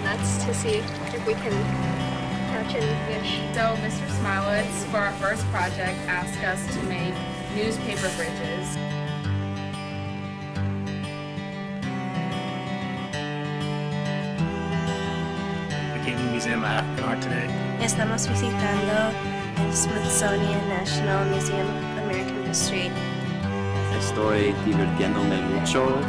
nets to see if we can catch any fish. So Mr. Smilowitz, for our first project, asked us to make newspaper bridges. The Cayman Museum of African Art today. Estamos visitando el Smithsonian National Museum of American History. Estoy divirtiéndome mucho.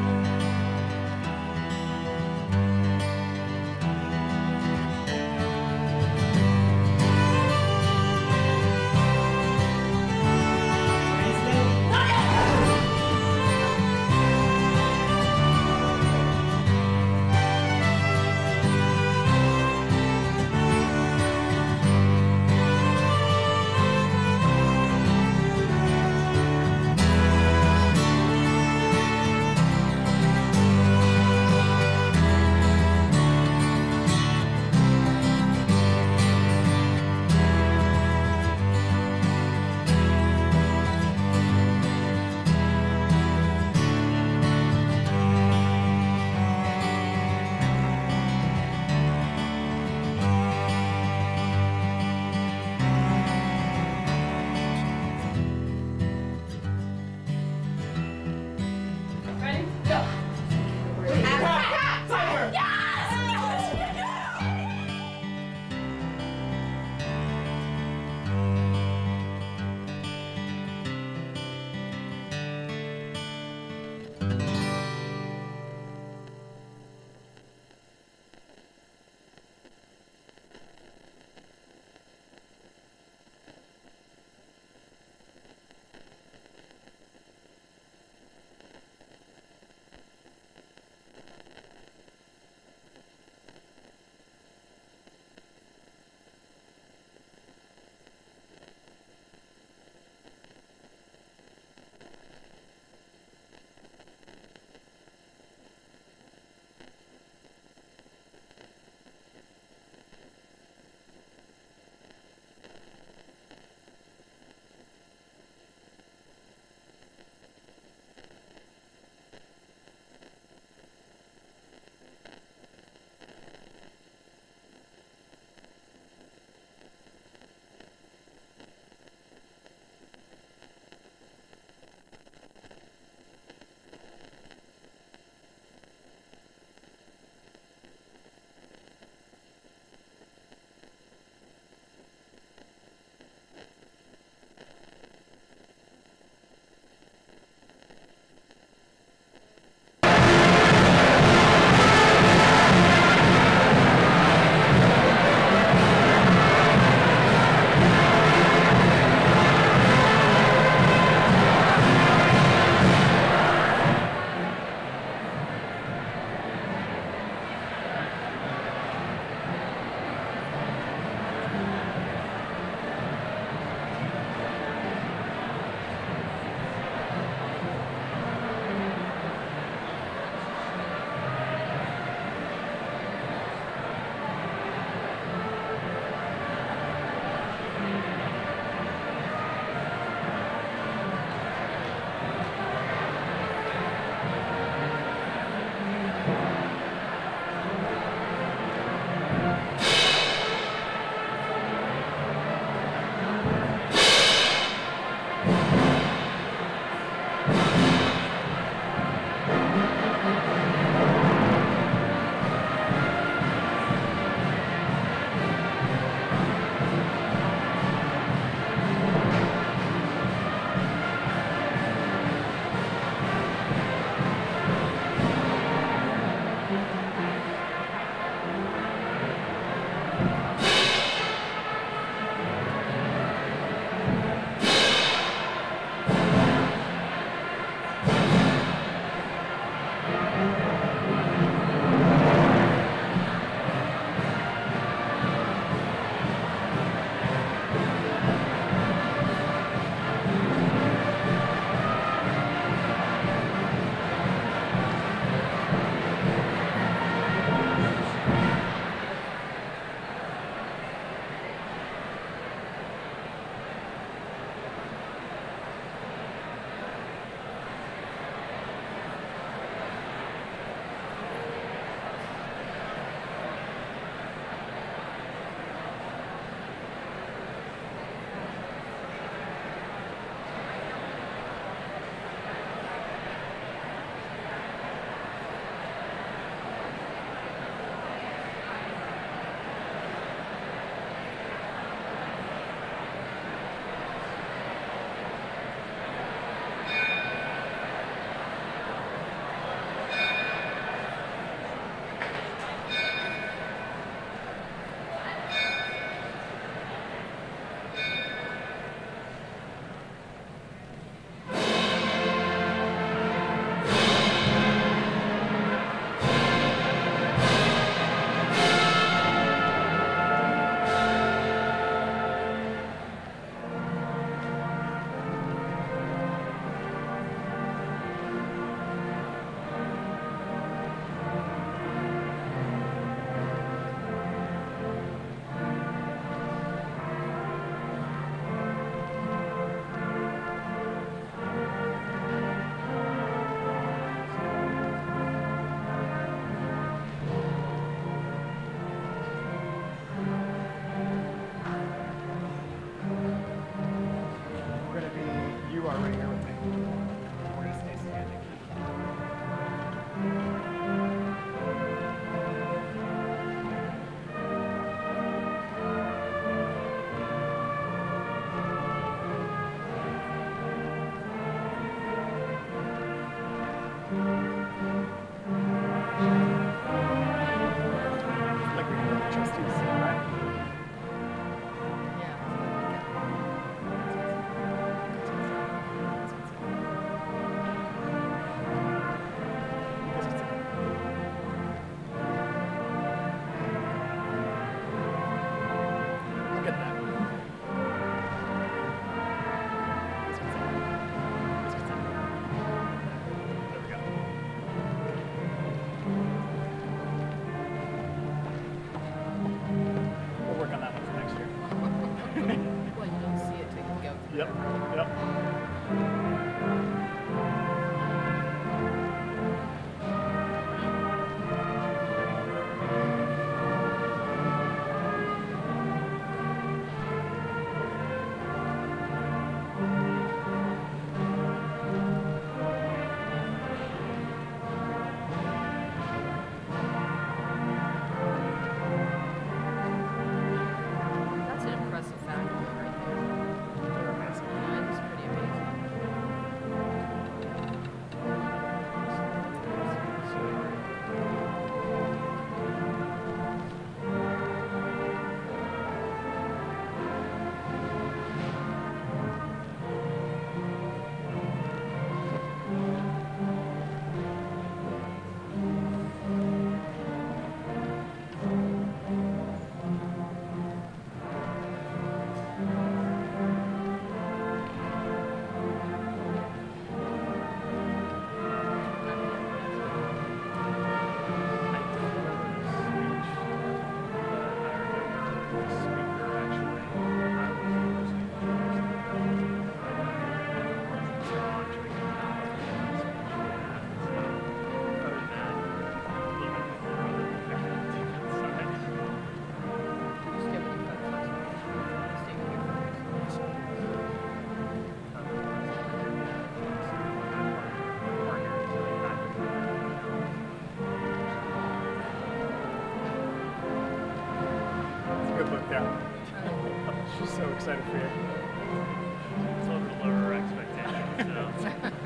excited for you. It's a little over our expectations.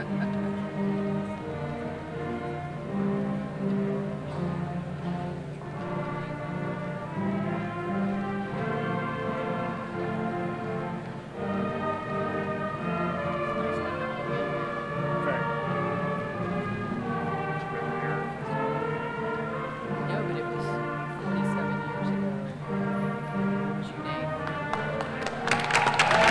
No, but it was 47 years ago. June 8th.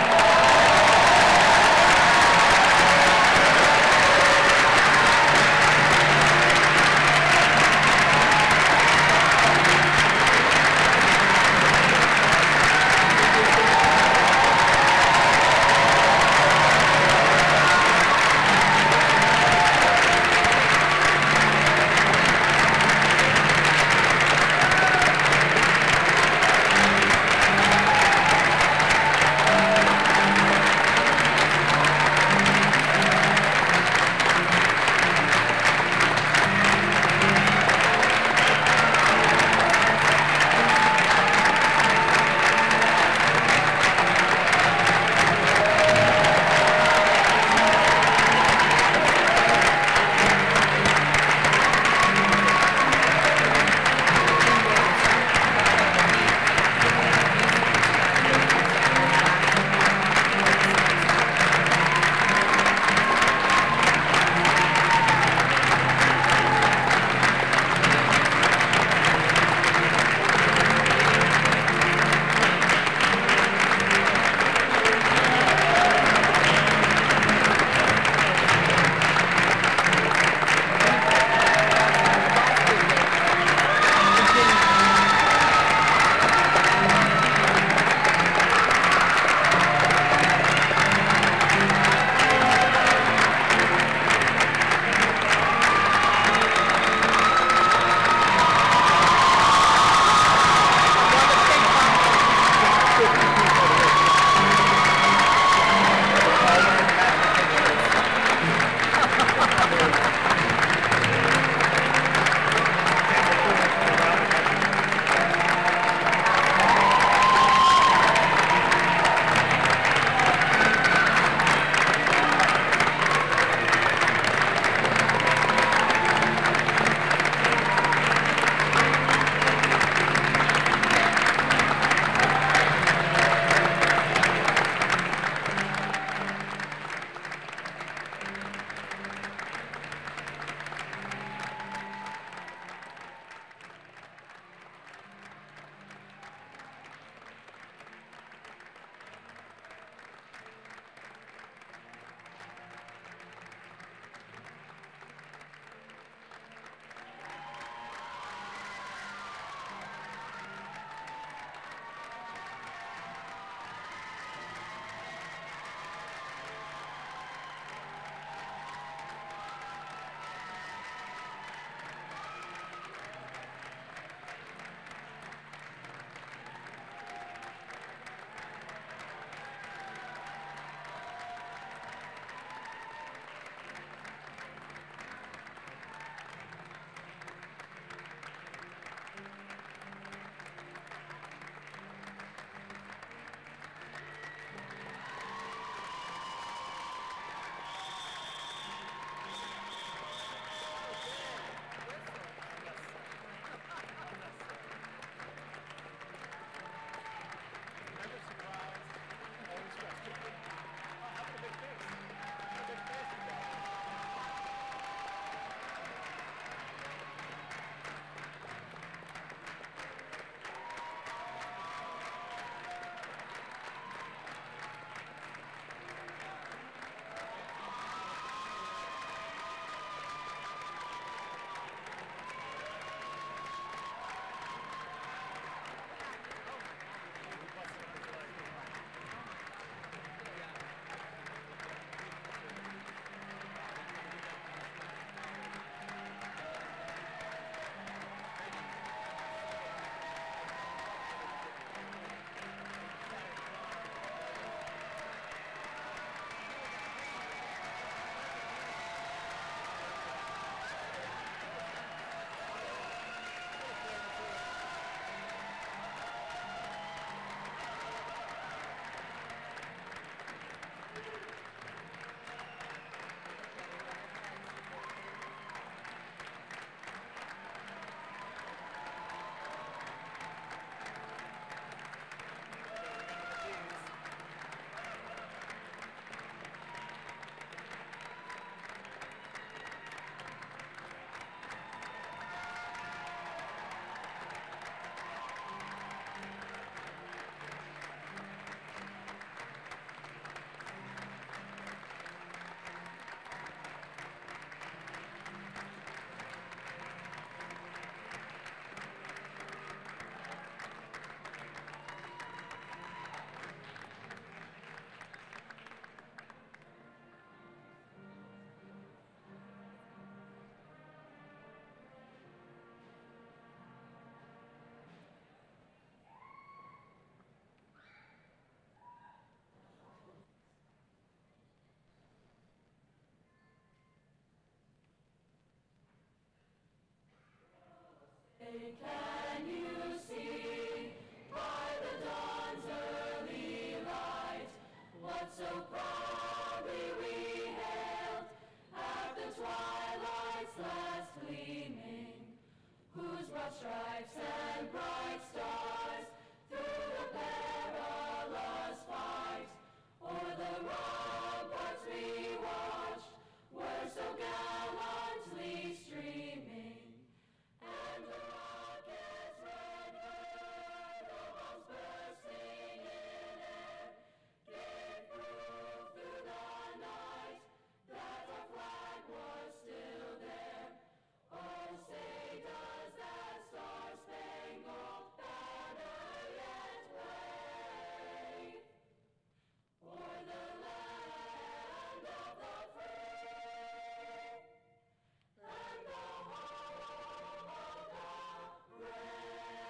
Can you see by the dawn's early light what so proudly we hailed at the twilight's last gleaming, whose broad stripes and bright stars through the perilous fight o'er the ramparts we watched were so gallantly streaming, and the rockets' red glare, the bombs bursting in air, gave proof through the night that our flag was still there. Oh, say does that star-spangled banner yet wave o'er the land of the free and the home of the brave?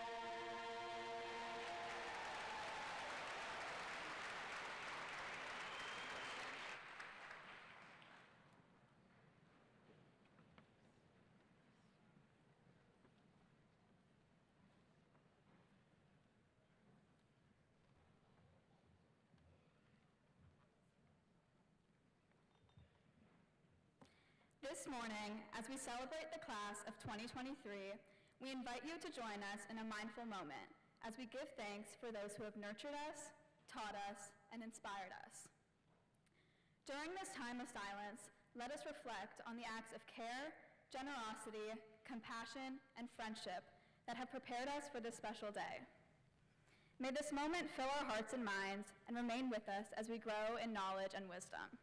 This morning, as we celebrate the class of 2023, we invite you to join us in a mindful moment as we give thanks for those who have nurtured us, taught us, and inspired us. During this time of silence, let us reflect on the acts of care, generosity, compassion, and friendship that have prepared us for this special day. May this moment fill our hearts and minds and remain with us as we grow in knowledge and wisdom.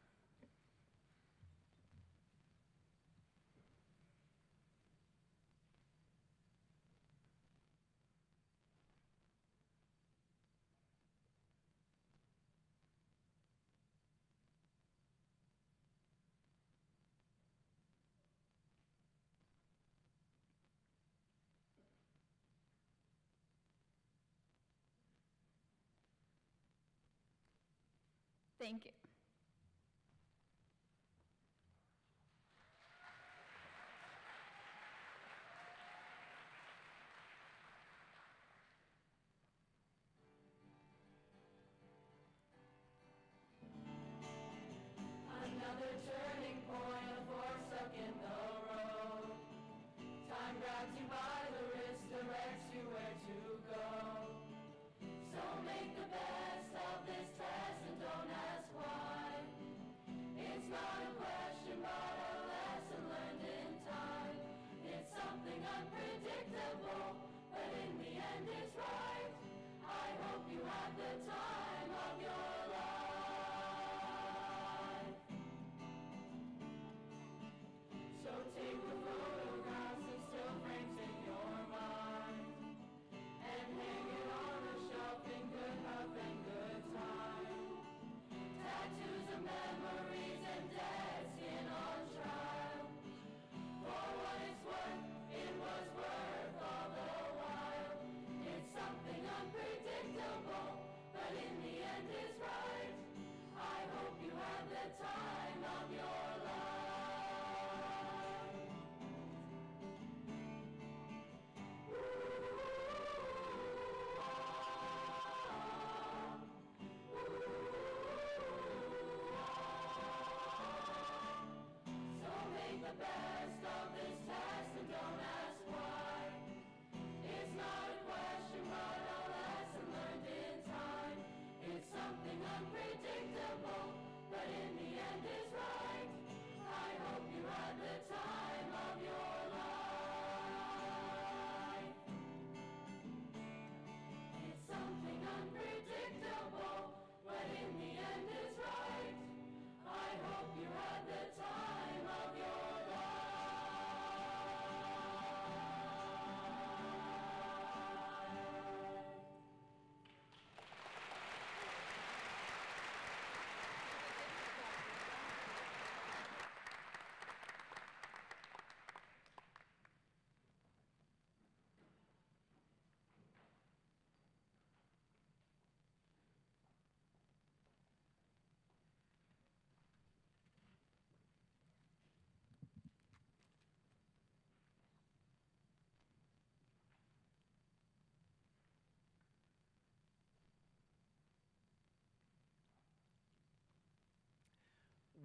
Thank you. Another turning point, a fork stuck in the road. Time grabs you by the wrist, directs you where to go. So make the best of this test and don't ask why.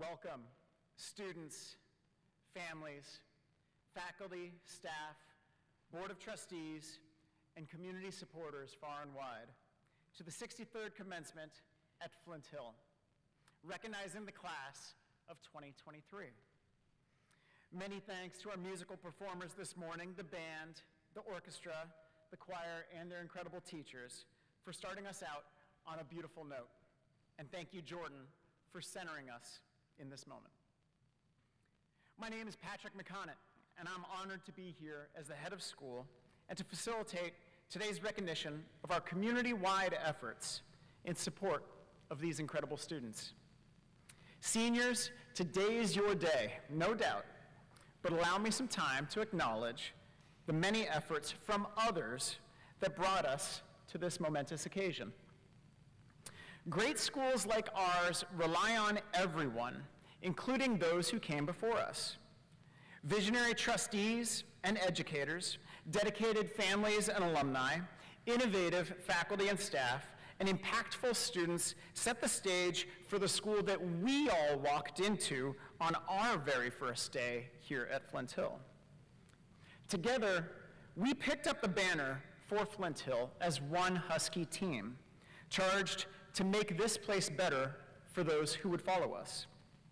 welcome students, families, faculty, staff, Board of Trustees, and community supporters far and wide to the 63rd commencement at Flint Hill, recognizing the class of 2023. Many thanks to our musical performers this morning, the band, the orchestra, the choir, and their incredible teachers for starting us out on a beautiful note. And thank you, Jordan, for centering us in this moment. My name is Patrick McConnett, and I'm honored to be here as the head of school and to facilitate today's recognition of our community-wide efforts in support of these incredible students. Seniors, today is your day, no doubt, but allow me some time to acknowledge the many efforts from others that brought us to this momentous occasion. Great schools like ours rely on everyone, including those who came before us. Visionary trustees and educators, dedicated families and alumni, innovative faculty and staff, and impactful students set the stage for the school that we all walked into on our very first day here at Flint Hill. Together, we picked up the banner for Flint Hill as one Husky team, charged to make this place better for those who would follow us.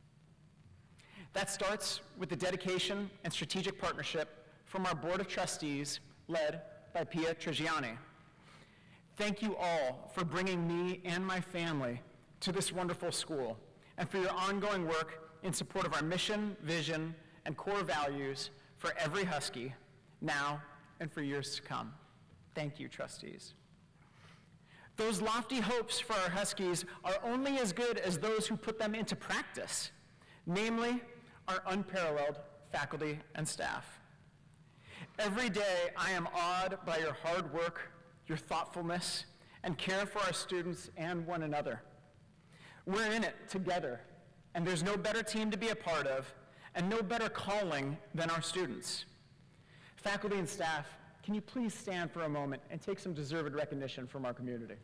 That starts with the dedication and strategic partnership from our Board of Trustees, led by Pia Trigiani. Thank you all for bringing me and my family to this wonderful school, and for your ongoing work in support of our mission, vision, and core values for every Husky, now and for years to come. Thank you, trustees. Those lofty hopes for our Huskies are only as good as those who put them into practice, namely our unparalleled faculty and staff. Every day, I am awed by your hard work, your thoughtfulness, and care for our students and one another. We're in it together, and there's no better team to be a part of, and no better calling than our students. Faculty and staff, can you please stand for a moment and take some deserved recognition from our community?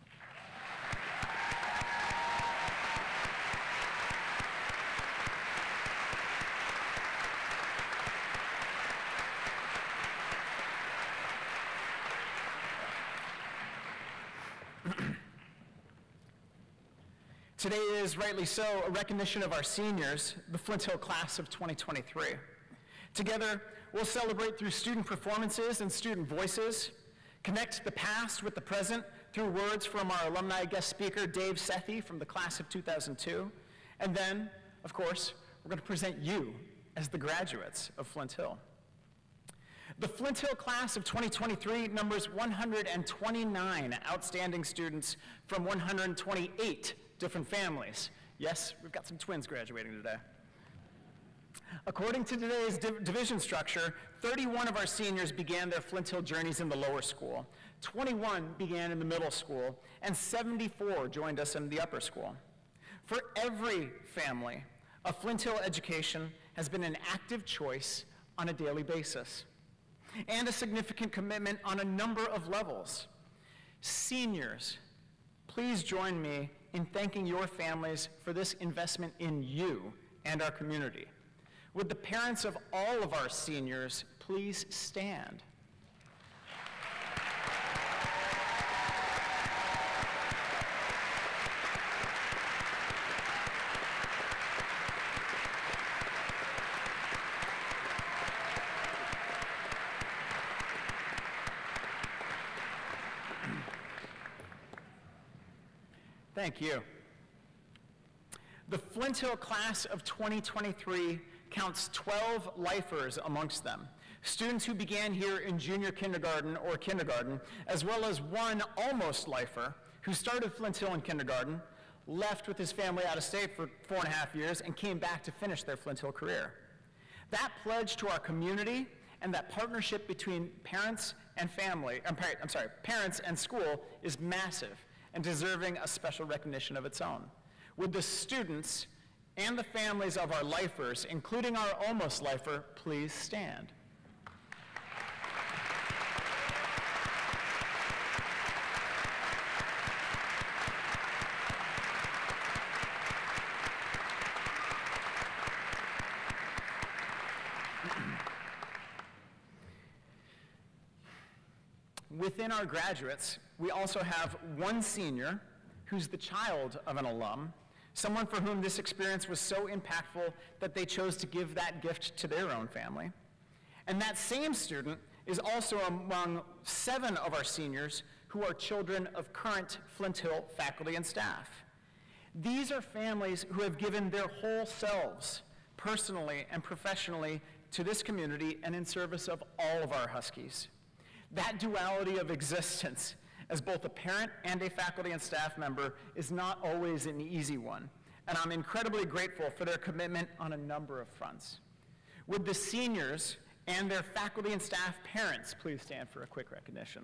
Today is, rightly so, a recognition of our seniors, the Flint Hill class of 2023. Together, we'll celebrate through student performances and student voices, connect the past with the present through words from our alumni guest speaker, Dave Sethi, from the class of 2002, and then, of course, we're going to present you as the graduates of Flint Hill. The Flint Hill class of 2023 numbers 129 outstanding students from 128 different families. Yes, we've got some twins graduating today. According to today's division structure, 31 of our seniors began their Flint Hill journeys in the lower school, 21 began in the middle school, and 74 joined us in the upper school. For every family, a Flint Hill education has been an active choice on a daily basis, and a significant commitment on a number of levels. Seniors, please join me in thanking your families for this investment in you and our community. Would the parents of all of our seniors please stand? Thank you. The Flint Hill class of 2023 counts 12 lifers amongst them, students who began here in junior kindergarten or kindergarten, as well as one almost lifer who started Flint Hill in kindergarten, left with his family out of state for 4.5 years, and came back to finish their Flint Hill career. That pledge to our community and that partnership between parents and parents and school is massive and deserving a special recognition of its own. Would the students and the families of our lifers, including our almost lifer, please stand? Within our graduates, we also have one senior who's the child of an alum, someone for whom this experience was so impactful that they chose to give that gift to their own family. And that same student is also among 7 of our seniors who are children of current Flint Hill faculty and staff. These are families who have given their whole selves, personally and professionally, to this community and in service of all of our Huskies. That duality of existence as both a parent and a faculty and staff member is not always an easy one, and I'm incredibly grateful for their commitment on a number of fronts. Would the seniors and their faculty and staff parents please stand for a quick recognition?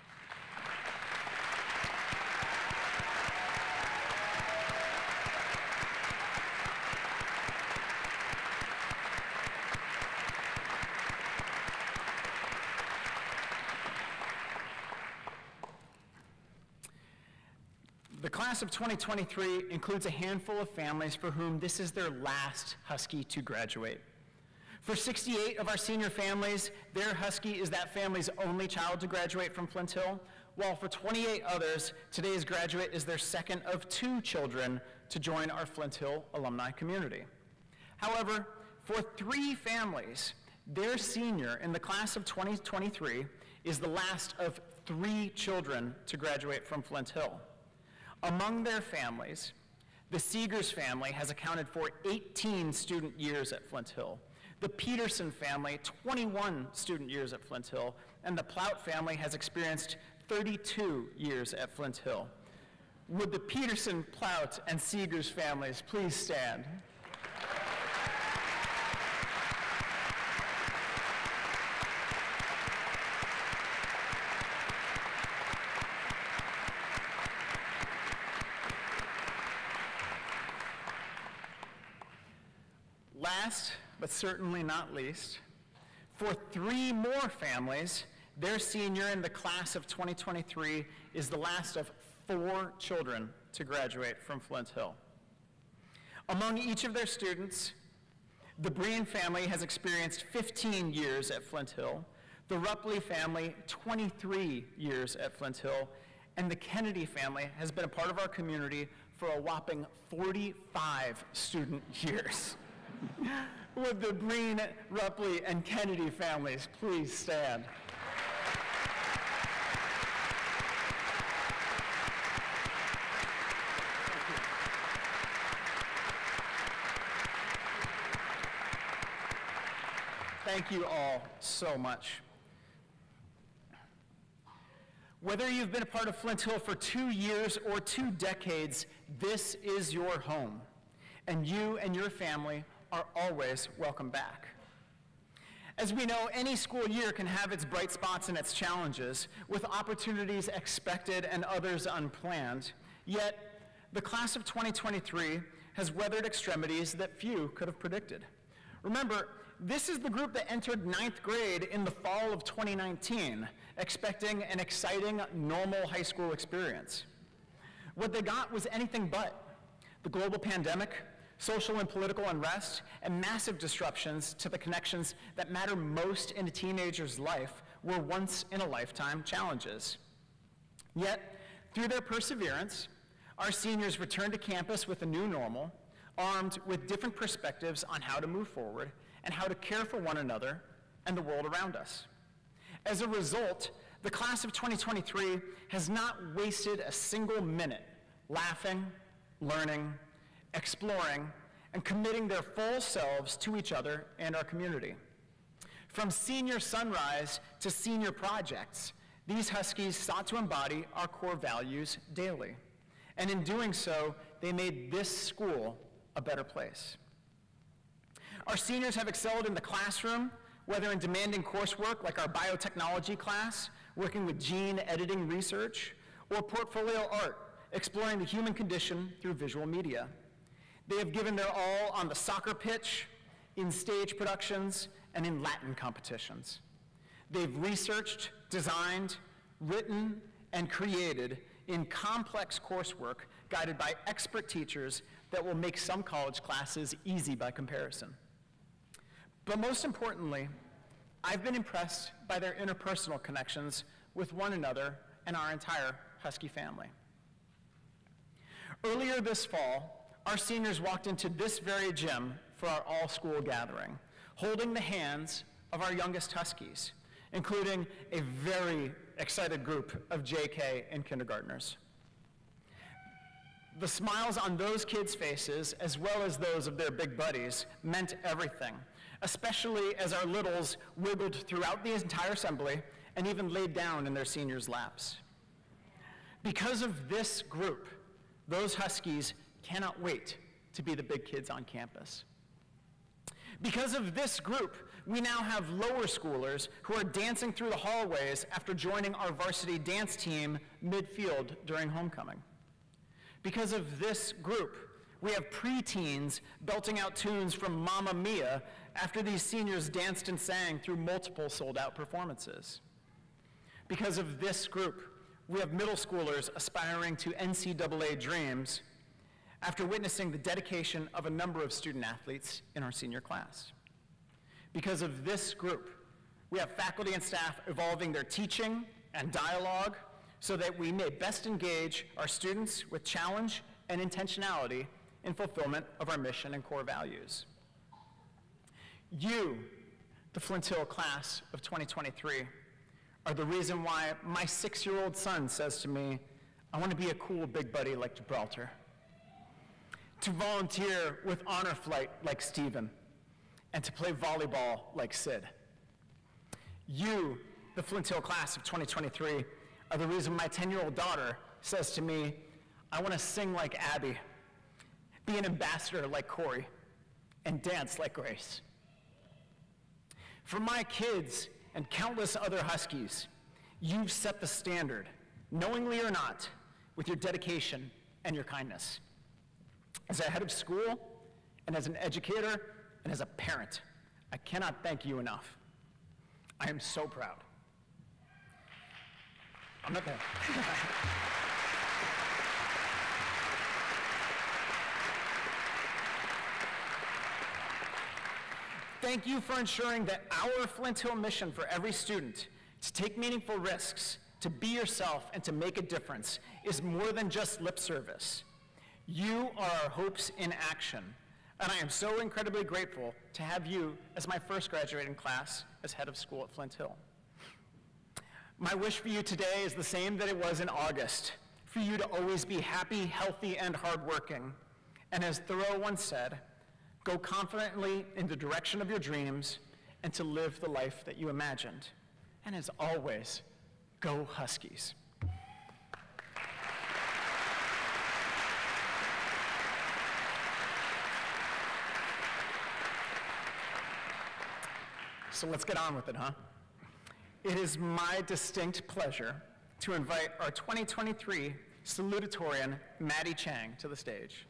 The class of 2023 includes a handful of families for whom this is their last Husky to graduate. For 68 of our senior families, their Husky is that family's only child to graduate from Flint Hill, while for 28 others, today's graduate is their second of 2 children to join our Flint Hill alumni community. However, for 3 families, their senior in the class of 2023 is the last of 3 children to graduate from Flint Hill. Among their families, the Seegers family has accounted for 18 student years at Flint Hill, the Peterson family 21 student years at Flint Hill, and the Plout family has experienced 32 years at Flint Hill. Would the Peterson, Plout, and Seegers families please stand? Last, but certainly not least, for 3 more families, their senior in the class of 2023 is the last of 4 children to graduate from Flint Hill. Among each of their students, the Breen family has experienced 15 years at Flint Hill, the Rupley family 23 years at Flint Hill, and the Kennedy family has been a part of our community for a whopping 45 student years. Would the Breen, Rupley, and Kennedy families please stand? Thank you all so much. Whether you've been a part of Flint Hill for 2 years or 2 decades, this is your home, and you and your family are always welcome back. As we know, any school year can have its bright spots and its challenges, with opportunities expected and others unplanned. Yet, the class of 2023 has weathered extremities that few could have predicted. Remember, this is the group that entered 9th grade in the fall of 2019, expecting an exciting, normal high school experience. What they got was anything but. The global pandemic, social and political unrest, and massive disruptions to the connections that matter most in a teenager's life were once-in-a-lifetime challenges. Yet, through their perseverance, our seniors returned to campus with a new normal, armed with different perspectives on how to move forward and how to care for one another and the world around us. As a result, the class of 2023 has not wasted a single minute laughing, learning, exploring, and committing their full selves to each other and our community. From senior sunrise to senior projects, these Huskies sought to embody our core values daily. And in doing so, they made this school a better place. Our seniors have excelled in the classroom, whether in demanding coursework like our biotechnology class, working with gene editing research, or portfolio art, exploring the human condition through visual media. They have given their all on the soccer pitch, in stage productions, and in Latin competitions. They've researched, designed, written, and created in complex coursework guided by expert teachers that will make some college classes easy by comparison. But most importantly, I've been impressed by their interpersonal connections with one another and our entire Husky family. Earlier this fall, our seniors walked into this very gym for our all-school gathering, holding the hands of our youngest Huskies, including a very excited group of JK and kindergartners. The smiles on those kids' faces, as well as those of their big buddies, meant everything, especially as our littles wiggled throughout the entire assembly and even laid down in their seniors' laps. Because of this group, those Huskies cannot wait to be the big kids on campus. Because of this group, we now have lower schoolers who are dancing through the hallways after joining our varsity dance team midfield during homecoming. Because of this group, we have preteens belting out tunes from Mamma Mia after these seniors danced and sang through multiple sold-out performances. Because of this group, we have middle schoolers aspiring to NCAA dreams after witnessing the dedication of a number of student athletes in our senior class. Because of this group, we have faculty and staff evolving their teaching and dialogue so that we may best engage our students with challenge and intentionality in fulfillment of our mission and core values. You, the Flint Hill class of 2023, are the reason why my 6-year-old son says to me, I want to be a cool big buddy like Gibraltar, to volunteer with honor flight like Steven, and to play volleyball like Sid. You, the Flint Hill class of 2023, are the reason my 10-year-old daughter says to me, I want to sing like Abby, be an ambassador like Corey, and dance like Grace. For my kids and countless other Huskies, you've set the standard, knowingly or not, with your dedication and your kindness. As a head of school, and as an educator, and as a parent, I cannot thank you enough. I am so proud. I'm not there. Thank you for ensuring that our Flint Hill mission for every student to take meaningful risks, to be yourself, and to make a difference is more than just lip service. You are our hopes in action, and I am so incredibly grateful to have you as my first graduating class as head of school at Flint Hill. My wish for you today is the same that it was in August, for you to always be happy, healthy, and hardworking. And as Thoreau once said, go confidently in the direction of your dreams and to live the life that you imagined. And as always, go Huskies. So let's get on with it, huh? It is my distinct pleasure to invite our 2023 salutatorian, Maddie Chang, to the stage.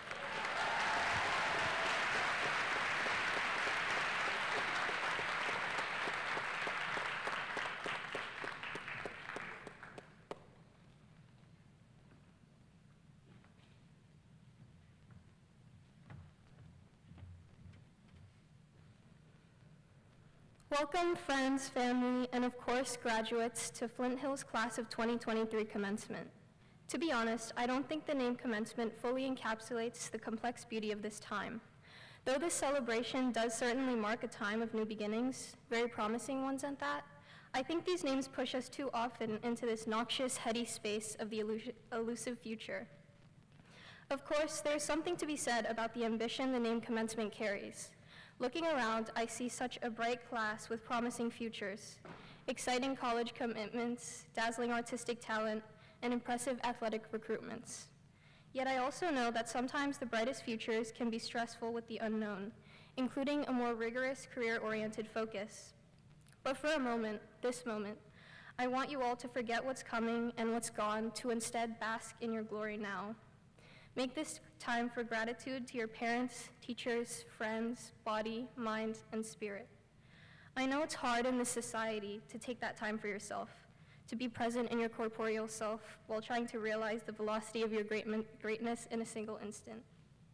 Welcome, friends, family, and of course, graduates to Flint Hill's class of 2023 commencement. To be honest, I don't think the name commencement fully encapsulates the complex beauty of this time. Though this celebration does certainly mark a time of new beginnings, very promising ones at that, I think these names push us too often into this noxious, heady space of the elusive future. Of course, there's something to be said about the ambition the name commencement carries. Looking around, I see such a bright class with promising futures, exciting college commitments, dazzling artistic talent, and impressive athletic recruitments. Yet I also know that sometimes the brightest futures can be stressful with the unknown, including a more rigorous career-oriented focus. But for a moment, this moment, I want you all to forget what's coming and what's gone to instead bask in your glory now. Make this time for gratitude to your parents, teachers, friends, body, mind, and spirit. I know it's hard in this society to take that time for yourself, to be present in your corporeal self while trying to realize the velocity of your greatness in a single instant.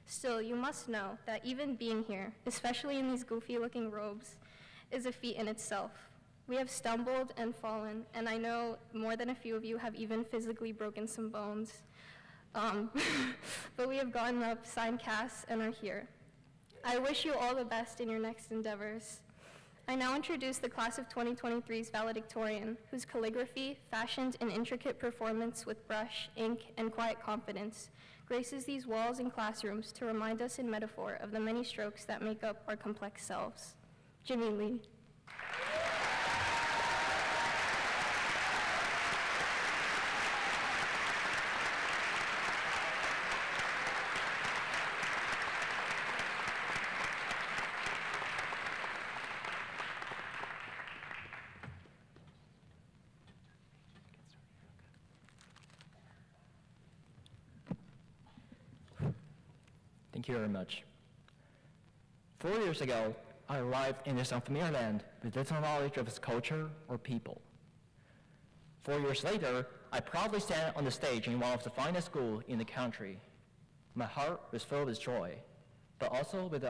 Still, you must know that even being here, especially in these goofy-looking robes, is a feat in itself. We have stumbled and fallen, and I know more than a few of you have even physically broken some bones. But we have gotten up, signed casts, and are here. I wish you all the best in your next endeavors. I now introduce the class of 2023's valedictorian, whose calligraphy, fashioned in intricate performance with brush, ink, and quiet confidence, graces these walls and classrooms to remind us in metaphor of the many strokes that make up our complex selves. Jimmy Lee. Thank you very much. 4 years ago, I arrived in this unfamiliar land with little knowledge of its culture or people. 4 years later, I proudly stand on the stage in one of the finest schools in the country. My heart was filled with joy, but also with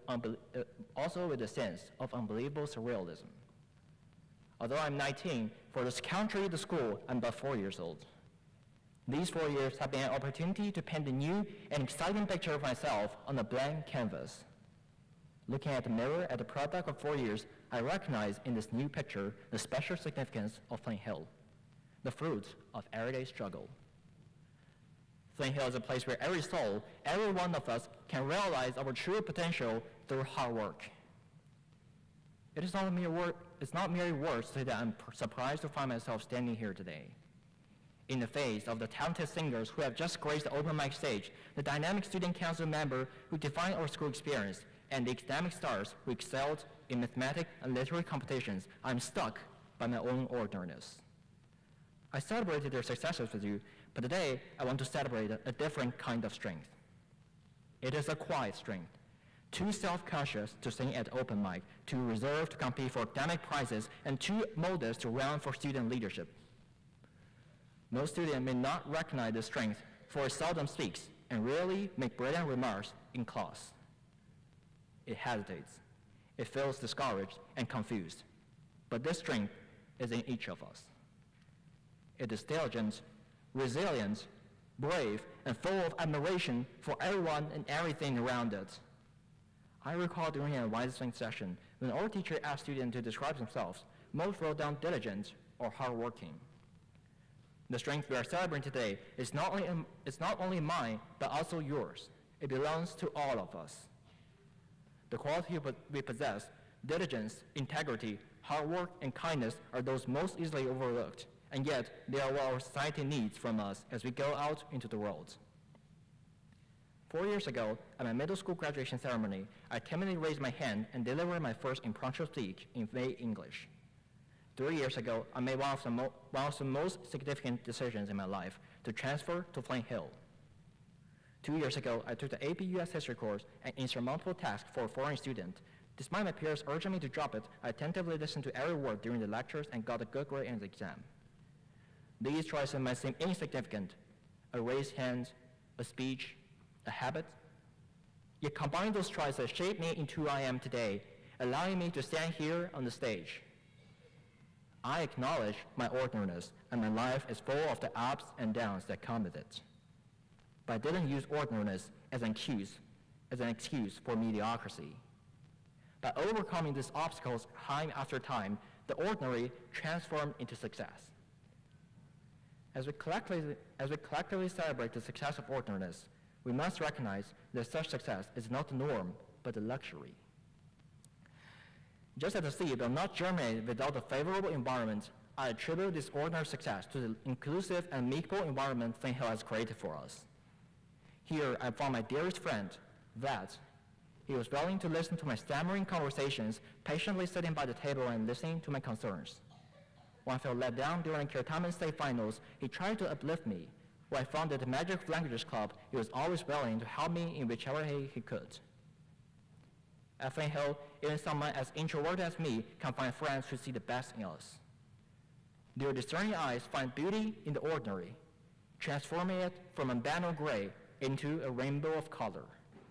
a sense of unbelievable surrealism. Although I'm 19, for this country, the school, I'm but 4 years old. These 4 years have been an opportunity to paint a new and exciting picture of myself on a blank canvas. Looking at the mirror at the product of 4 years, I recognize in this new picture the special significance of Flint Hill, the fruit of everyday struggle. Flint Hill is a place where every soul, every one of us, can realize our true potential through hard work. It's not merely words to say that I'm surprised to find myself standing here today. In the face of the talented singers who have just graced the open mic stage, the dynamic student council member who defined our school experience, and the academic stars who excelled in mathematics and literary competitions, I'm stuck by my own ordinariness. I celebrated their successes with you, but today I want to celebrate a different kind of strength. It is a quiet strength, too self-conscious to sing at open mic, too reserved to compete for academic prizes, and too modest to run for student leadership. Most students may not recognize this strength, for it seldom speaks and rarely makes brilliant remarks in class. It hesitates, it feels discouraged and confused, but this strength is in each of us. It is diligent, resilient, brave, and full of admiration for everyone and everything around it. I recall during an advising session, when our teacher asked students to describe themselves, most wrote down diligent or hardworking. The strength we are celebrating today is not only mine, but also yours. It belongs to all of us. The qualities we possess, diligence, integrity, hard work, and kindness, are those most easily overlooked, and yet they are what our society needs from us as we go out into the world. 4 years ago, at my middle school graduation ceremony, I timidly raised my hand and delivered my first impromptu speech in vague English. 3 years ago, I made one of the most significant decisions in my life, to transfer to Flint Hill. 2 years ago, I took the AP US History course, an insurmountable task for a foreign student. Despite my peers urging me to drop it, I attentively listened to every word during the lectures and got a good grade in the exam. These choices might seem insignificant, a raised hand, a speech, a habit. Yet combining those choices shaped me into who I am today, allowing me to stand here on the stage. I acknowledge my ordinariness, and my life is full of the ups and downs that come with it. But I didn't use ordinariness as an excuse for mediocrity. By overcoming these obstacles time after time, the ordinary transformed into success. As we collectively celebrate the success of ordinariness, we must recognize that such success is not the norm, but the luxury. Just as the seed will not germinate without a favorable environment, I attribute this ordinary success to the inclusive and amicable environment Flint Hill has created for us. Here, I found my dearest friend, Vlad. He was willing to listen to my stammering conversations, patiently sitting by the table and listening to my concerns. When I felt let down during Kirtaman State Finals, he tried to uplift me. When I founded the Magic Languages Club, he was always willing to help me in whichever way he could. At Flint Hill, even someone as introverted as me can find friends who see the best in us. Their discerning eyes find beauty in the ordinary, transforming it from a banal gray into a rainbow of color.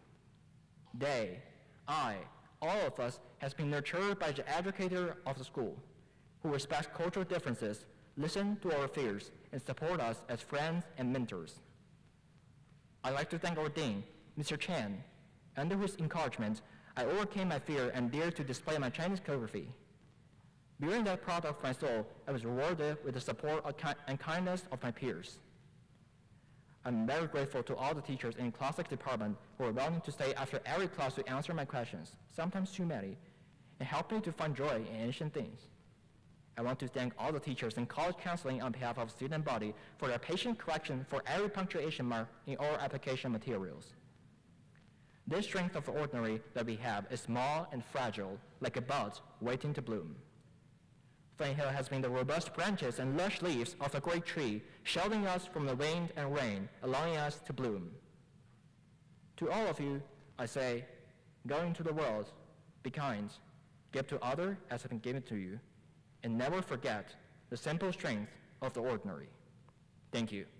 All of us, has been nurtured by the educator of the school, who respects cultural differences, listen to our fears, and support us as friends and mentors. I'd like to thank our dean, Mr. Chan, under whose encouragement, I overcame my fear and dared to display my Chinese calligraphy. Bearing that proud of my soul, I was rewarded with the support and kindness of my peers. I'm very grateful to all the teachers in the classics department who are willing to stay after every class to answer my questions, sometimes too many, and help me to find joy in ancient things. I want to thank all the teachers in college counseling on behalf of student body for their patient correction for every punctuation mark in all application materials. This strength of the ordinary that we have is small and fragile, like a bud waiting to bloom. Flint Hill has been the robust branches and lush leaves of a great tree, shielding us from the wind and rain, allowing us to bloom. To all of you, I say, go into the world, be kind, give to others as has been given to you, and never forget the simple strength of the ordinary. Thank you.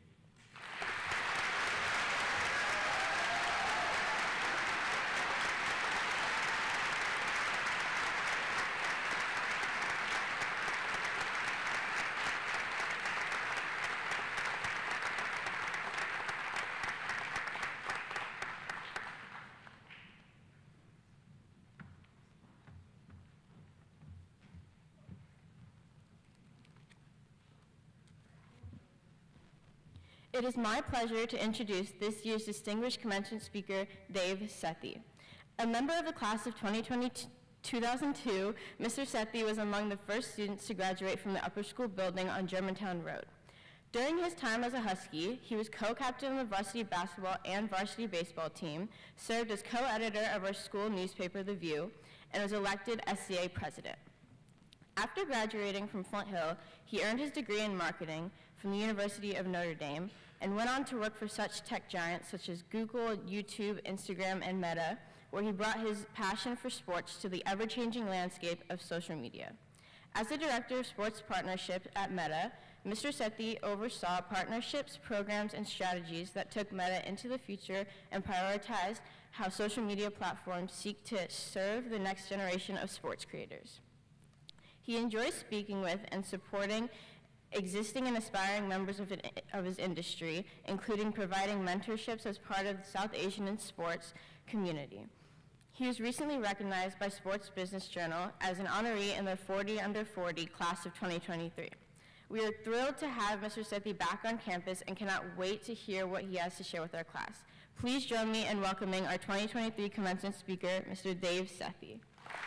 It is my pleasure to introduce this year's distinguished commencement speaker, Dave Sethi. A member of the class of 2002, Mr. Sethi was among the first students to graduate from the upper school building on Germantown Road. During his time as a Husky, he was co-captain of the varsity basketball and varsity baseball team, served as co-editor of our school newspaper, The View, and was elected SCA president. After graduating from Flint Hill, he earned his degree in marketing from the University of Notre Dame and went on to work for such tech giants such as Google, YouTube, Instagram, and Meta, where he brought his passion for sports to the ever-changing landscape of social media. As the director of sports partnership at Meta, Mr. Sethi oversaw partnerships, programs, and strategies that took Meta into the future and prioritized how social media platforms seek to serve the next generation of sports creators. He enjoys speaking with and supporting existing and aspiring members of his industry, including providing mentorships as part of the South Asian and sports community. He was recently recognized by Sports Business Journal as an honoree in the 40 under 40 class of 2023. We are thrilled to have Mr. Sethi back on campus and cannot wait to hear what he has to share with our class. Please join me in welcoming our 2023 commencement speaker, Mr. Dave Sethi.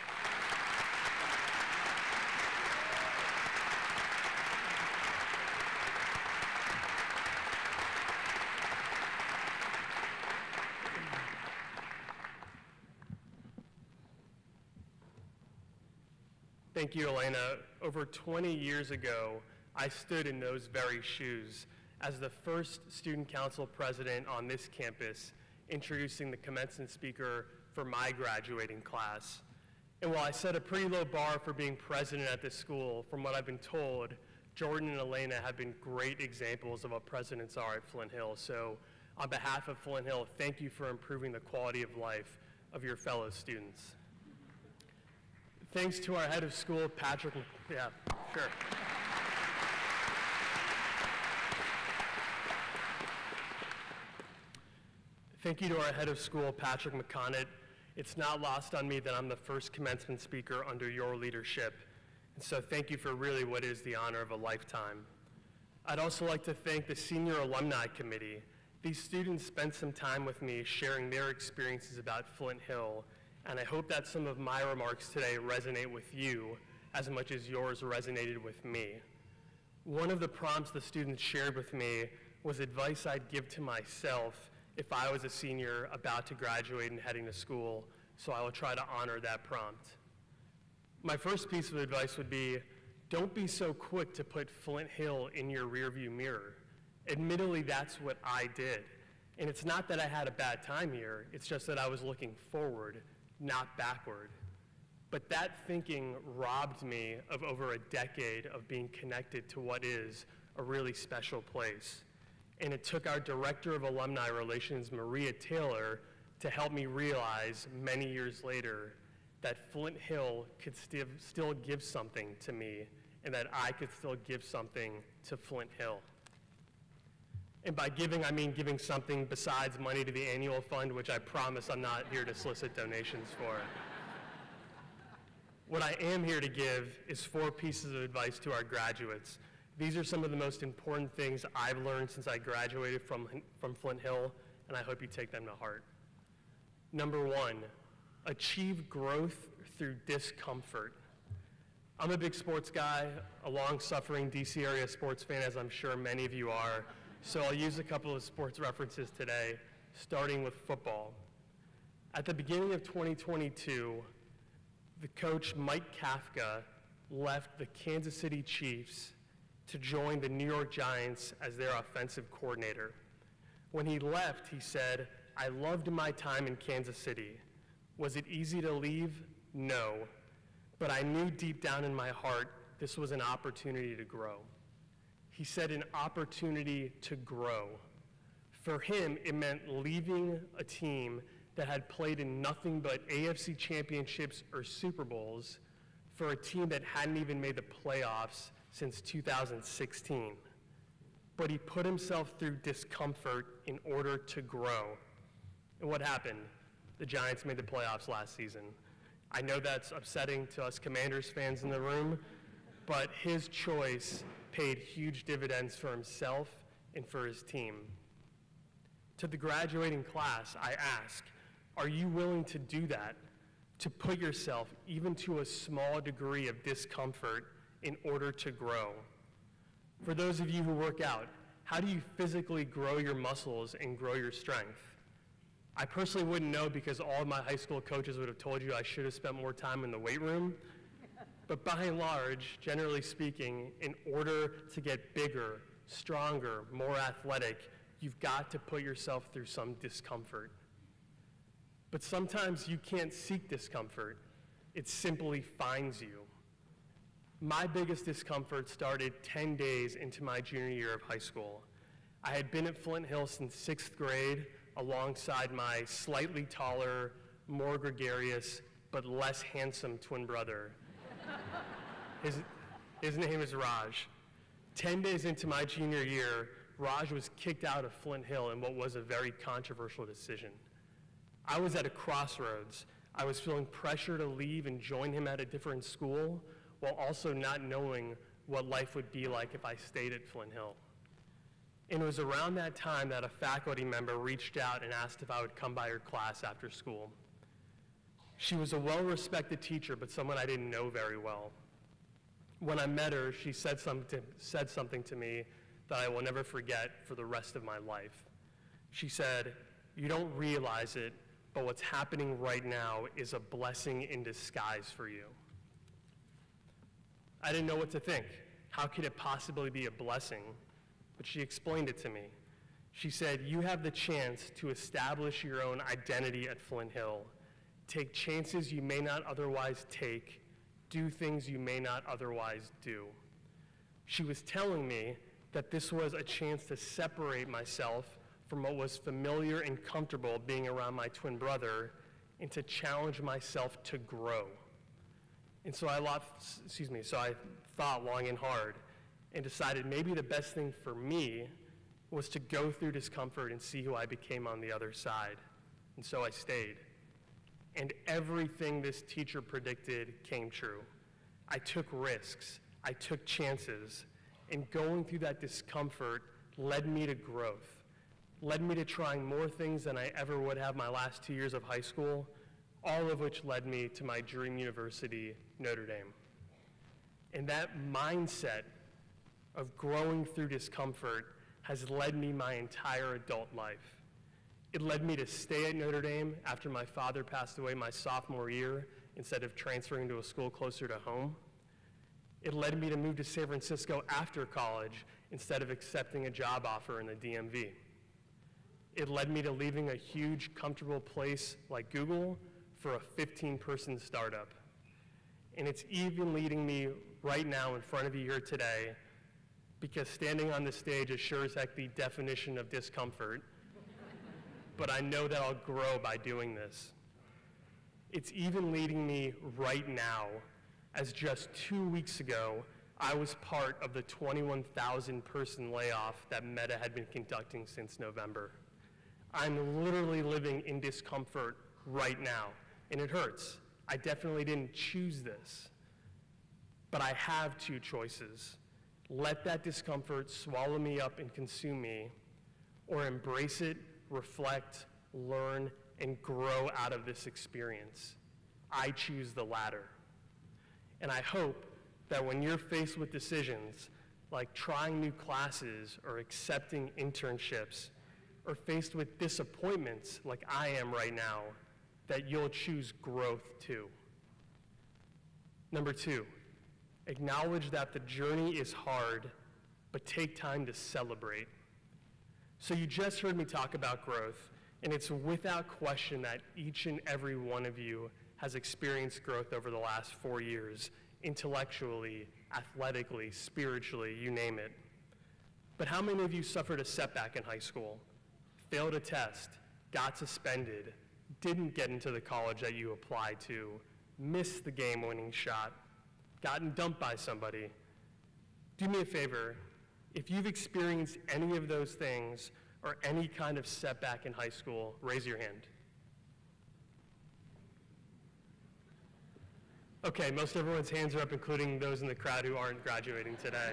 Thank you, Elena. Over 20 years ago, I stood in those very shoes as the first student council president on this campus, introducing the commencement speaker for my graduating class. And while I set a pretty low bar for being president at this school, from what I've been told, Jordan and Elena have been great examples of what presidents are at Flint Hill. So on behalf of Flint Hill, thank you for improving the quality of life of your fellow students. Thanks to our head of school, Patrick, yeah, sure. Thank you to our head of school, Patrick McConnett. It's not lost on me that I'm the first commencement speaker under your leadership. And so thank you for really what is the honor of a lifetime. I'd also like to thank the Senior Alumni Committee. These students spent some time with me sharing their experiences about Flint Hill, and I hope that some of my remarks today resonate with you as much as yours resonated with me. One of the prompts the students shared with me was advice I'd give to myself if I was a senior about to graduate and heading to school, so I will try to honor that prompt. My first piece of advice would be, don't be so quick to put Flint Hill in your rearview mirror. Admittedly, that's what I did. And it's not that I had a bad time here, it's just that I was looking forward, not backward. But that thinking robbed me of over a decade of being connected to what is a really special place. And it took our Director of Alumni Relations, Maria Taylor, to help me realize many years later that Flint Hill could still give something to me and that I could still give something to Flint Hill. And by giving, I mean giving something besides money to the annual fund, which I promise I'm not here to solicit donations for. What I am here to give is 4 pieces of advice to our graduates. These are some of the most important things I've learned since I graduated from Flint Hill, and I hope you take them to heart. Number 1, achieve growth through discomfort. I'm a big sports guy, a long-suffering DC area sports fan, as I'm sure many of you are, so I'll use a couple of sports references today, starting with football. At the beginning of 2022, the coach Mike Kafka left the Kansas City Chiefs to join the New York Giants as their offensive coordinator. When he left, he said, "I loved my time in Kansas City. Was it easy to leave? No. But I knew deep down in my heart this was an opportunity to grow." He said an opportunity to grow. For him, it meant leaving a team that had played in nothing but AFC championships or Super Bowls for a team that hadn't even made the playoffs since 2016. But he put himself through discomfort in order to grow. And what happened? The Giants made the playoffs last season. I know that's upsetting to us Commanders fans in the room, but his choice paid huge dividends for himself and for his team. To the graduating class, I ask, are you willing to do that? To put yourself even to a small degree of discomfort in order to grow? For those of you who work out, how do you physically grow your muscles and grow your strength? I personally wouldn't know because all of my high school coaches would have told you I should have spent more time in the weight room. But by and large, generally speaking, in order to get bigger, stronger, more athletic, you've got to put yourself through some discomfort. But sometimes you can't seek discomfort. It simply finds you. My biggest discomfort started 10 days into my junior year of high school. I had been at Flint Hill since 6th grade alongside my slightly taller, more gregarious, but less handsome twin brother. His name is Raj. 10 days into my junior year, Raj was kicked out of Flint Hill in what was a very controversial decision. I was at a crossroads. I was feeling pressure to leave and join him at a different school, while also not knowing what life would be like if I stayed at Flint Hill. And it was around that time that a faculty member reached out and asked if I would come by her class after school. She was a well-respected teacher, but someone I didn't know very well. When I met her, she said something to me that I will never forget for the rest of my life. She said, "You don't realize it, but what's happening right now is a blessing in disguise for you." I didn't know what to think. How could it possibly be a blessing? But she explained it to me. She said, "You have the chance to establish your own identity at Flint Hill. Take chances you may not otherwise take. Do things you may not otherwise do." She was telling me that this was a chance to separate myself from what was familiar and comfortable being around my twin brother and to challenge myself to grow. And so I thought long and hard and decided maybe the best thing for me was to go through discomfort and see who I became on the other side. And so I stayed. And everything this teacher predicted came true. I took risks, I took chances, and going through that discomfort led me to growth, led me to trying more things than I ever would have my last 2 years of high school, all of which led me to my dream university, Notre Dame. And that mindset of growing through discomfort has led me my entire adult life. It led me to stay at Notre Dame after my father passed away my sophomore year instead of transferring to a school closer to home. It led me to move to San Francisco after college instead of accepting a job offer in the DMV. It led me to leaving a huge, comfortable place like Google for a 15-person startup. And it's even leading me right now in front of you here today, because standing on this stage is sure as heck the definition of discomfort. but I know that I'll grow by doing this. It's even leading me right now, as just 2 weeks ago, I was part of the 21,000 person layoff that Meta had been conducting since November. I'm literally living in discomfort right now, and it hurts. I definitely didn't choose this, but I have two choices. Let that discomfort swallow me up and consume me, or embrace it, reflect, learn, and grow out of this experience. I choose the latter. And I hope that when you're faced with decisions like trying new classes or accepting internships, or faced with disappointments like I am right now, that you'll choose growth too. Number two, acknowledge that the journey is hard, but take time to celebrate. So you just heard me talk about growth, and it's without question that each and every one of you has experienced growth over the last 4 years, intellectually, athletically, spiritually, you name it. But how many of you suffered a setback in high school, failed a test, got suspended, didn't get into the college that you applied to, missed the game-winning shot, gotten dumped by somebody? Do me a favor, if you've experienced any of those things or any kind of setback in high school, raise your hand. Okay, most everyone's hands are up, including those in the crowd who aren't graduating today.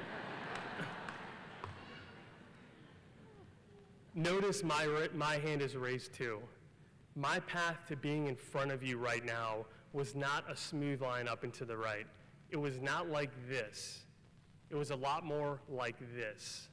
Notice my hand is raised too. My path to being in front of you right now was not a smooth line up and to the right. It was not like this. It was a lot more like this.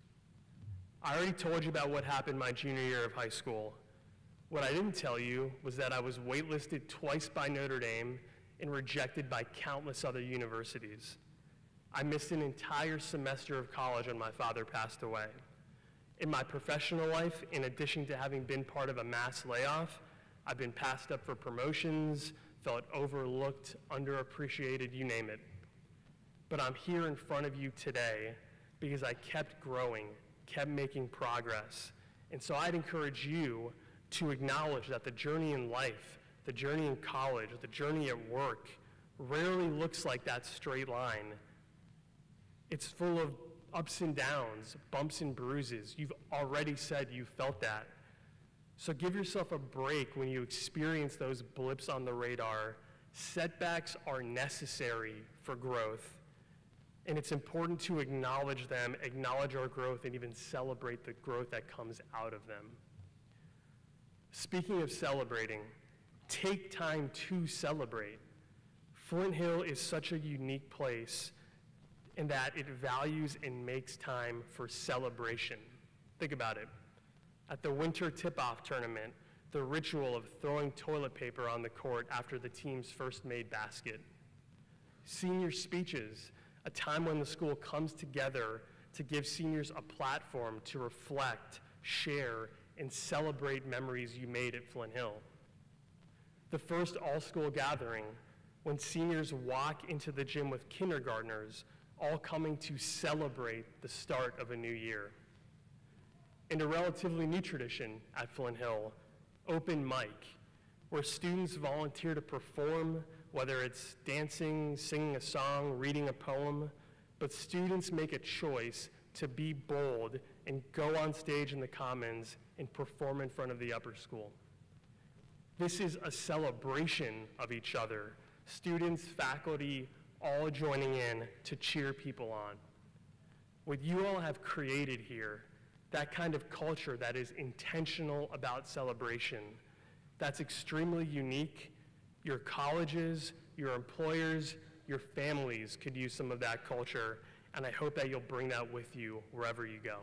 I already told you about what happened my junior year of high school. What I didn't tell you was that I was waitlisted twice by Notre Dame and rejected by countless other universities. I missed an entire semester of college when my father passed away. In my professional life, in addition to having been part of a mass layoff, I've been passed up for promotions, felt overlooked, underappreciated, you name it. But I'm here in front of you today because I kept growing, kept making progress. And so I'd encourage you to acknowledge that the journey in life, the journey in college, the journey at work, rarely looks like that straight line. It's full of ups and downs, bumps and bruises. You've already said you felt that. So give yourself a break when you experience those blips on the radar. Setbacks are necessary for growth. And it's important to acknowledge them, acknowledge our growth, and even celebrate the growth that comes out of them. Speaking of celebrating, take time to celebrate. Flint Hill is such a unique place in that it values and makes time for celebration. Think about it. At the winter tip-off tournament, the ritual of throwing toilet paper on the court after the team's first made basket. Senior speeches, a time when the school comes together to give seniors a platform to reflect, share, and celebrate memories you made at Flint Hill. The first all-school gathering, when seniors walk into the gym with kindergartners, all coming to celebrate the start of a new year. And a relatively new tradition at Flint Hill, open mic, where students volunteer to perform, whether it's dancing, singing a song, reading a poem, but students make a choice to be bold and go on stage in the Commons and perform in front of the upper school. This is a celebration of each other. Students, faculty, all joining in to cheer people on. What you all have created here, that kind of culture that is intentional about celebration, that's extremely unique. Your colleges, your employers, your families could use some of that culture, and I hope that you'll bring that with you wherever you go.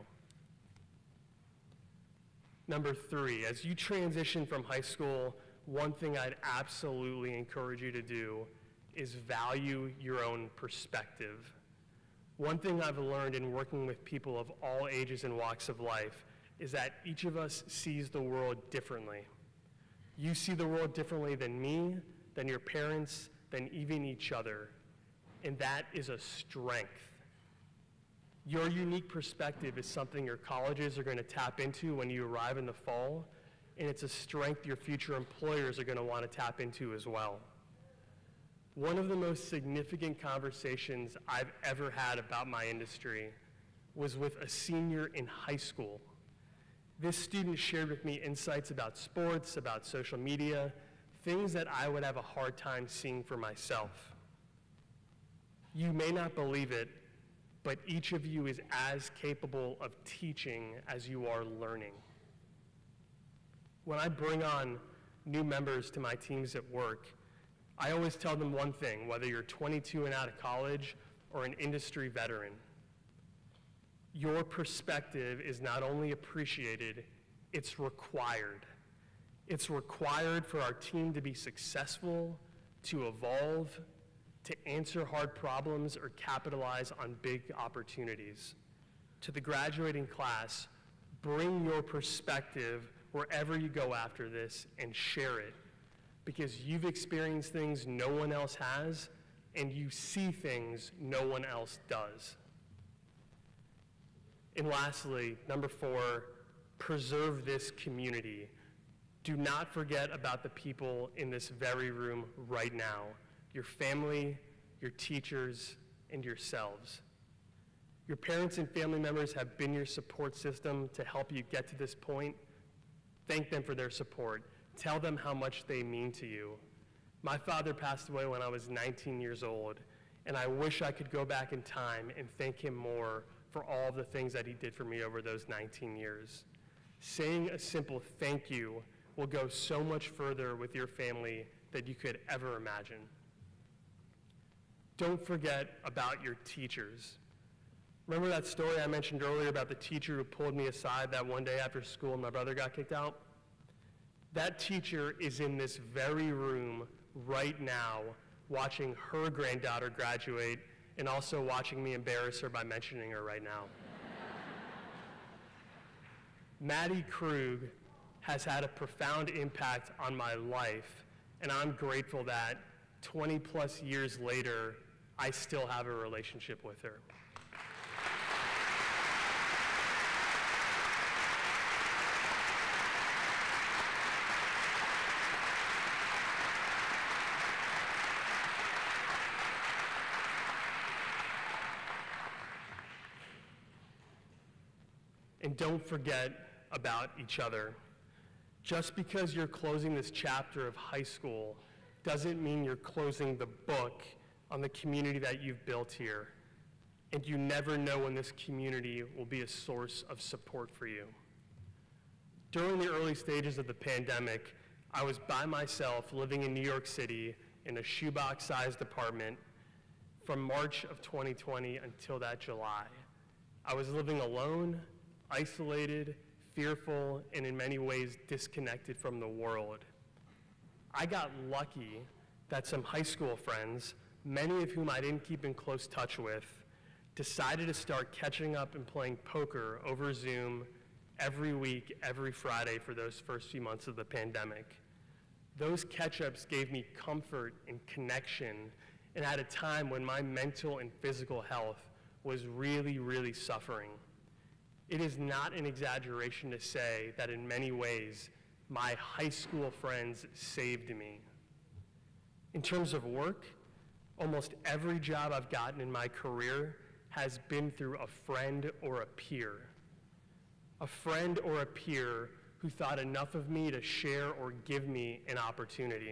Number three, as you transition from high school, one thing I'd absolutely encourage you to do is value your own perspective. One thing I've learned in working with people of all ages and walks of life is that each of us sees the world differently. You see the world differently than me, than your parents, than even each other. And that is a strength. Your unique perspective is something your colleges are going to tap into when you arrive in the fall, and it's a strength your future employers are going to want to tap into as well. One of the most significant conversations I've ever had about my industry was with a senior in high school. This student shared with me insights about sports, about social media, things that I would have a hard time seeing for myself. You may not believe it, but each of you is as capable of teaching as you are learning. When I bring on new members to my teams at work, I always tell them one thing, whether you're 22 and out of college or an industry veteran. Your perspective is not only appreciated, it's required. It's required for our team to be successful, to evolve, to answer hard problems or capitalize on big opportunities. To the graduating class, bring your perspective wherever you go after this and share it, because you've experienced things no one else has, and you see things no one else does. And lastly, number 4, preserve this community. Do not forget about the people in this very room right now, your family, your teachers, and yourselves. Your parents and family members have been your support system to help you get to this point. Thank them for their support. Tell them how much they mean to you. My father passed away when I was 19 years old, and I wish I could go back in time and thank him more for all of the things that he did for me over those 19 years. Saying a simple thank you will go so much further with your family than you could ever imagine. Don't forget about your teachers. Remember that story I mentioned earlier about the teacher who pulled me aside that one day after school and my brother got kicked out? That teacher is in this very room right now watching her granddaughter graduate and also watching me embarrass her by mentioning her right now. Maddie Krug has had a profound impact on my life, and I'm grateful that 20 plus years later, I still have a relationship with her. And don't forget about each other. Just because you're closing this chapter of high school doesn't mean you're closing the book on the community that you've built here. And you never know when this community will be a source of support for you. During the early stages of the pandemic, I was by myself living in New York City in a shoebox-sized apartment from March of 2020 until that July. I was living alone, isolated, fearful, and in many ways disconnected from the world. I got lucky that some high school friends, many of whom I didn't keep in close touch with, decided to start catching up and playing poker over Zoom every week, every Friday for those first few months of the pandemic. Those catch-ups gave me comfort and connection, and at a time when my mental and physical health was really, really suffering. It is not an exaggeration to say that in many ways, my high school friends saved me. In terms of work, almost every job I've gotten in my career has been through a friend or a peer. A friend or a peer who thought enough of me to share or give me an opportunity.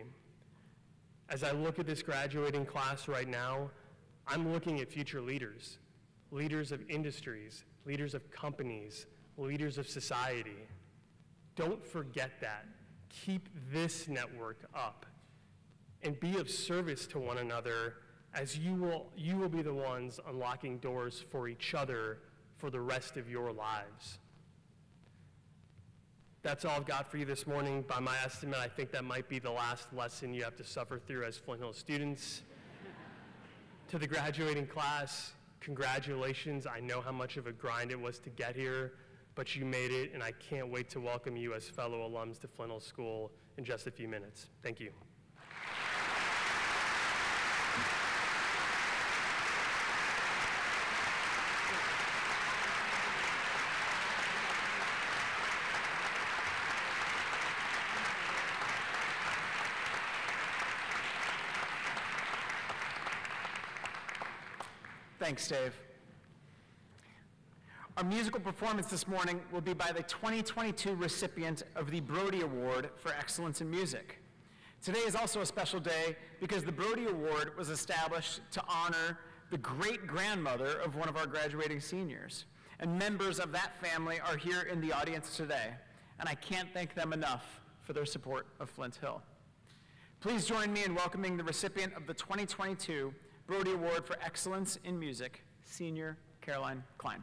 As I look at this graduating class right now, I'm looking at future leaders, leaders of industries, leaders of companies, leaders of society. Don't forget that. Keep this network up and be of service to one another, as you will be the ones unlocking doors for each other for the rest of your lives. That's all I've got for you this morning. By my estimate, I think that might be the last lesson you have to suffer through as Flint Hill students. To the graduating class, congratulations. I know how much of a grind it was to get here, but you made it, and I can't wait to welcome you as fellow alums to Flint Hill School in just a few minutes. Thank you. Thanks, Dave. Our musical performance this morning will be by the 2022 recipient of the Brody Award for Excellence in Music. Today is also a special day because the Brody Award was established to honor the great-grandmother of one of our graduating seniors. And members of that family are here in the audience today, and I can't thank them enough for their support of Flint Hill. Please join me in welcoming the recipient of the 2022 Brody Award for Excellence in Music, Senior Caroline Klein.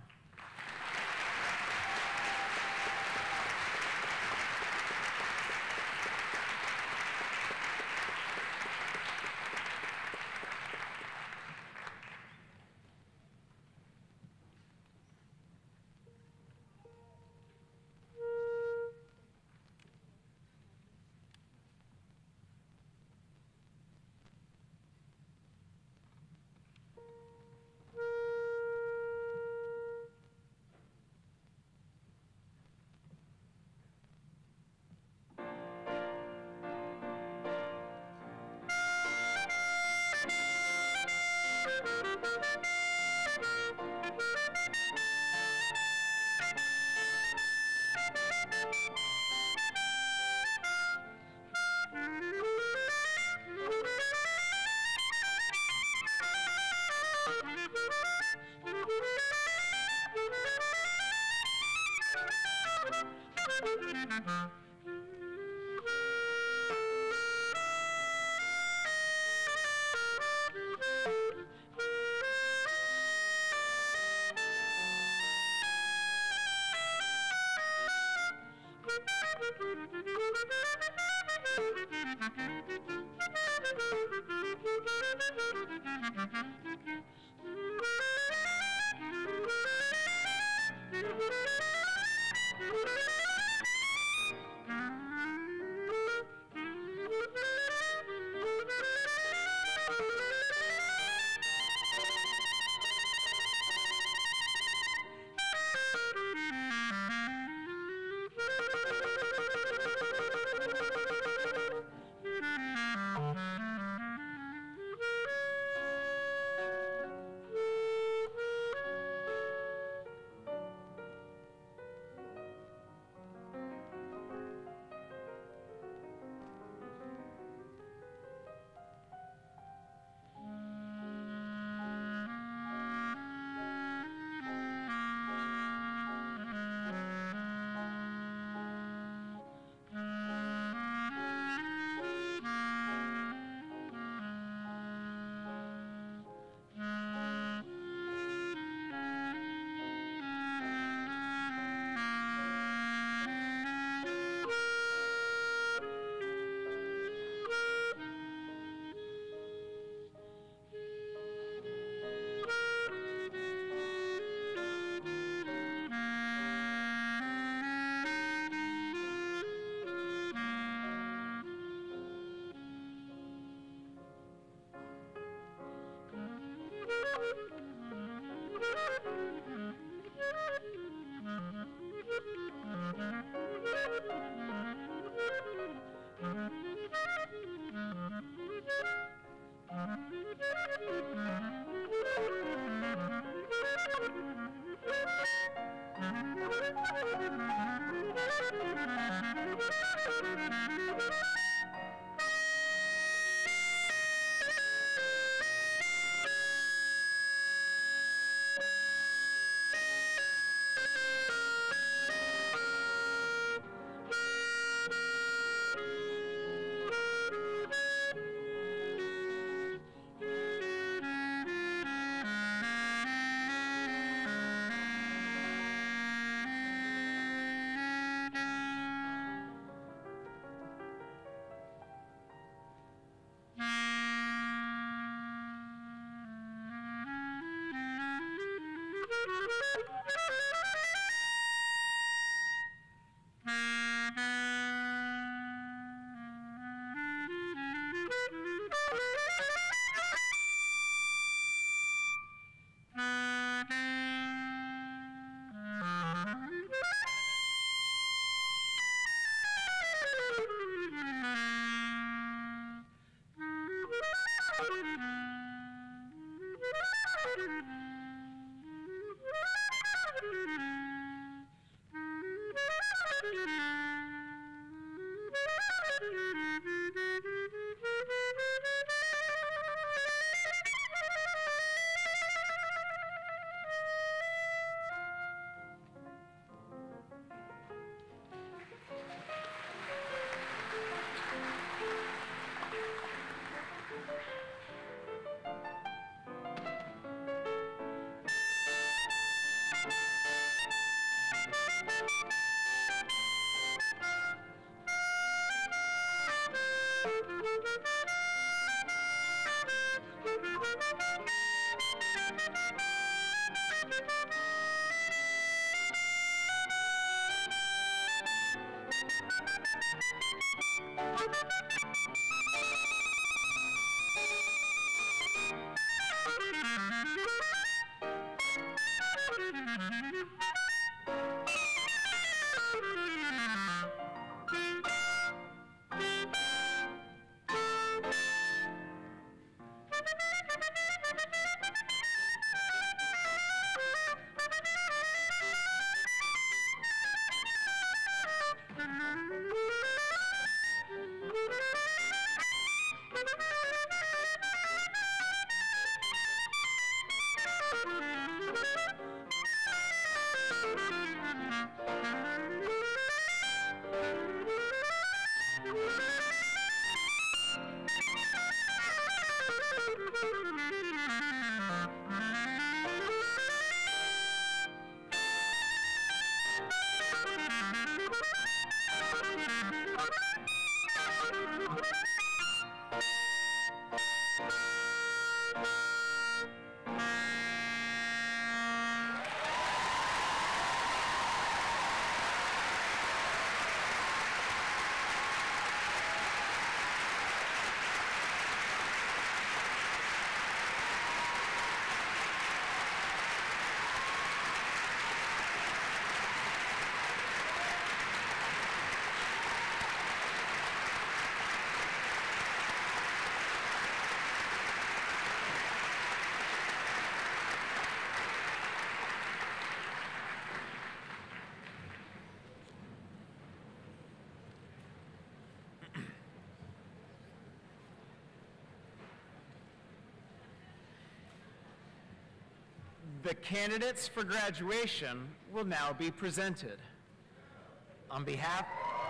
The candidates for graduation will now be presented. On behalf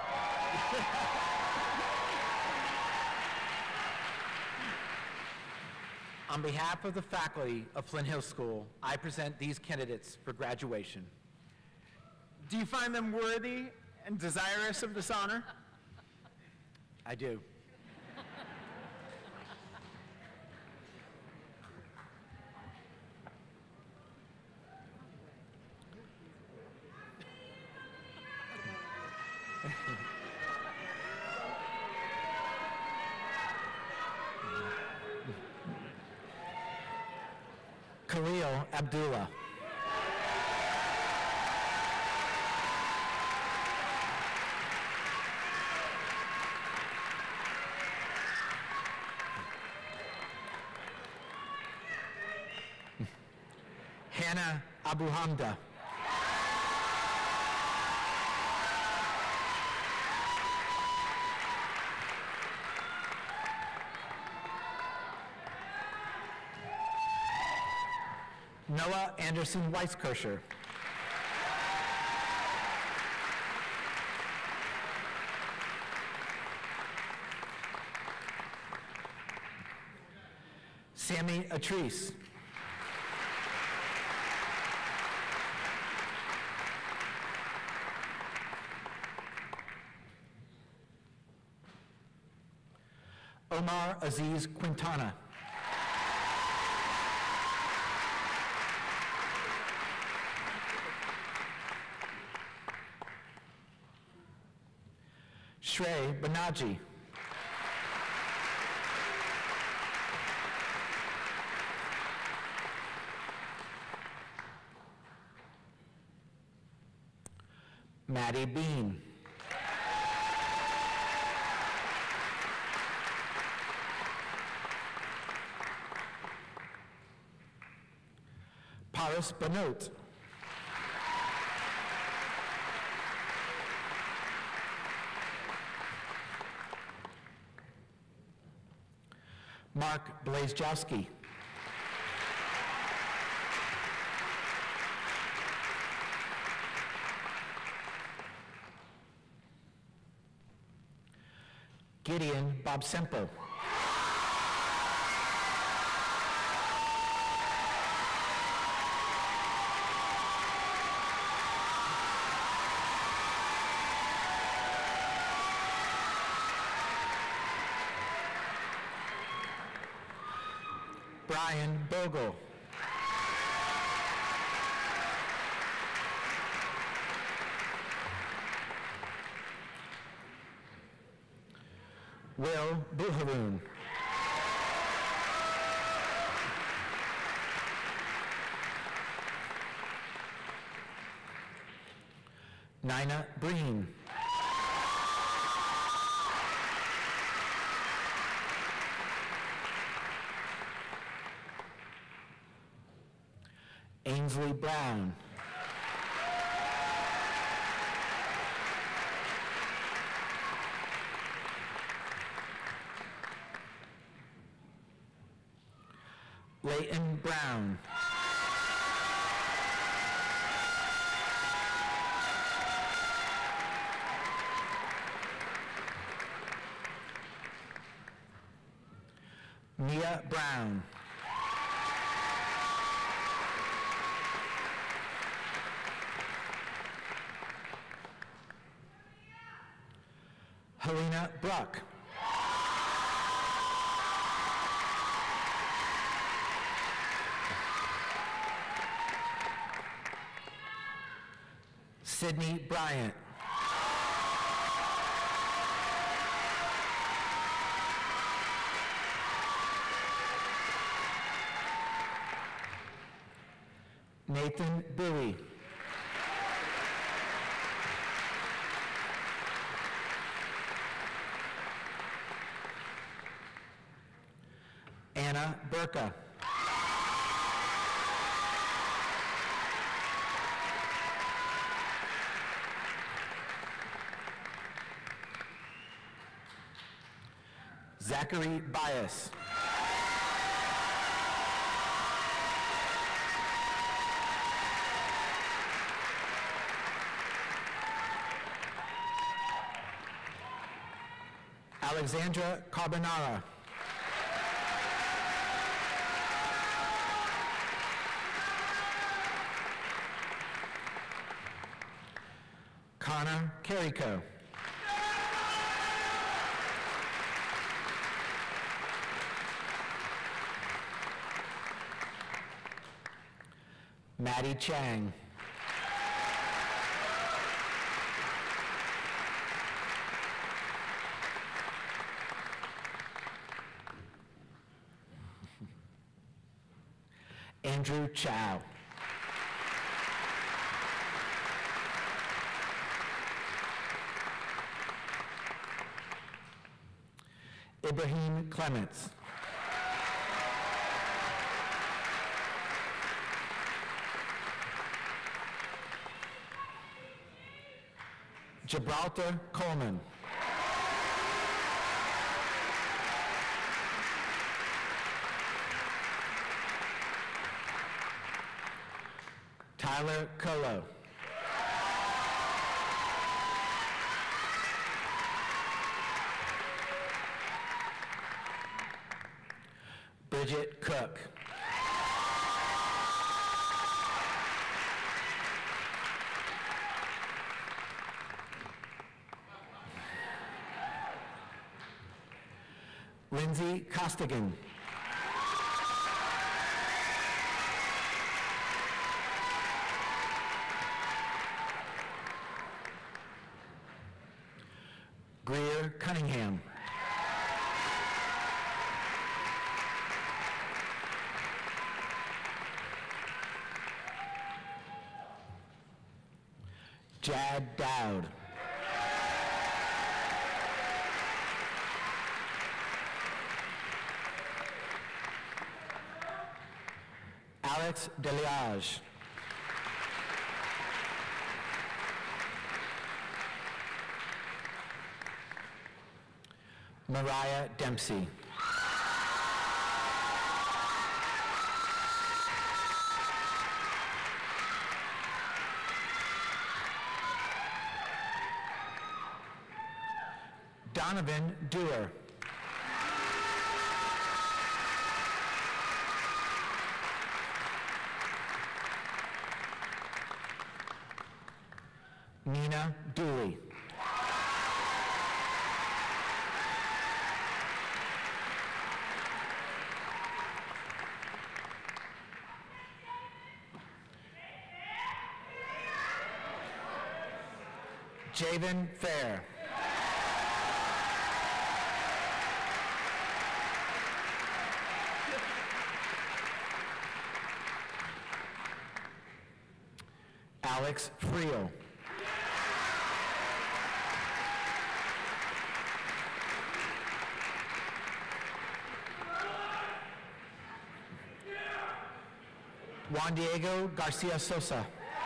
of the faculty of Flint Hill School, I present these candidates for graduation. Do you find them worthy and desirous of this honor? I do. Khalil Abdullah. Hannah Abu Hamda. Noah Anderson Weiskircher. Sammy Atrice. Omar Aziz Quintana. Shrey Banaji. Maddie Bean. Paris Banot. Mark Blazejowski. Gideon Bob Semple. Brian Bogle. Will Buharoon. Nina Breen. Ainsley Brown. Leighton Brown. Mia Brown. Helena Bruck. Sydney Bryant. Nathan Bowie. Anna Burka. Zachary Bias. Alexandra Carbonara. Connor Carrico. Maddie Chang. Andrew Chow. Ibrahim Clements. Gibraltar Coleman. Tyler Colo. Bridget Cook. Lindsay Costigan. Greer Cunningham. Jad Dowd. Alex Deliage. Mariah Dempsey. Donovan Dewar. Nina Dooley. Javen Fair. Alex Friel. Juan Diego Garcia Sosa.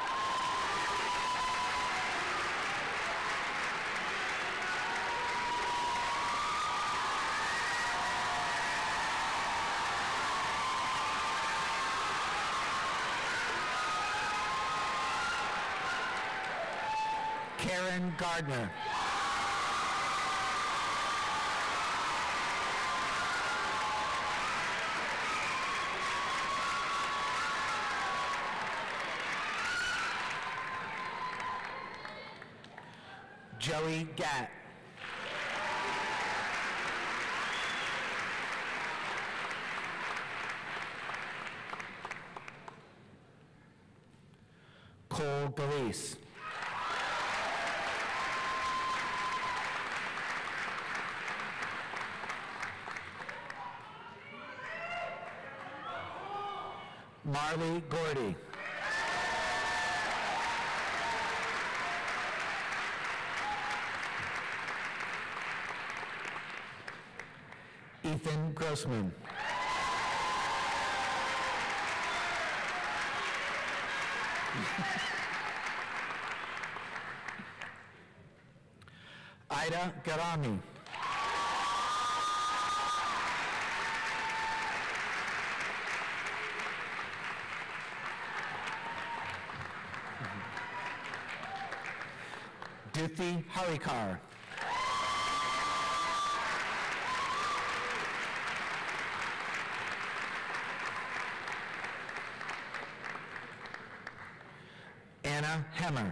Karen Gardner. Joey Gatt. Cole Galeese. Marley Gordy. Ethan Grossman. Ida Garami. Duthi Harikar. Hannah Hemmer.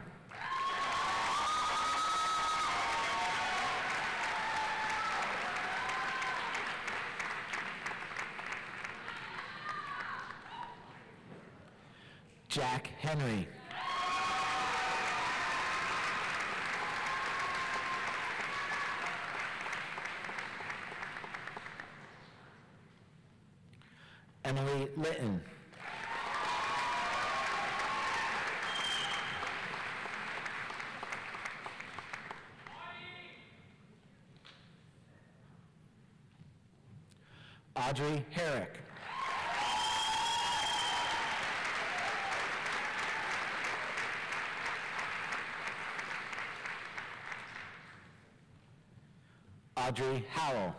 Jack Henry. Emily Litton. Audrey Herrick. Audrey Howell.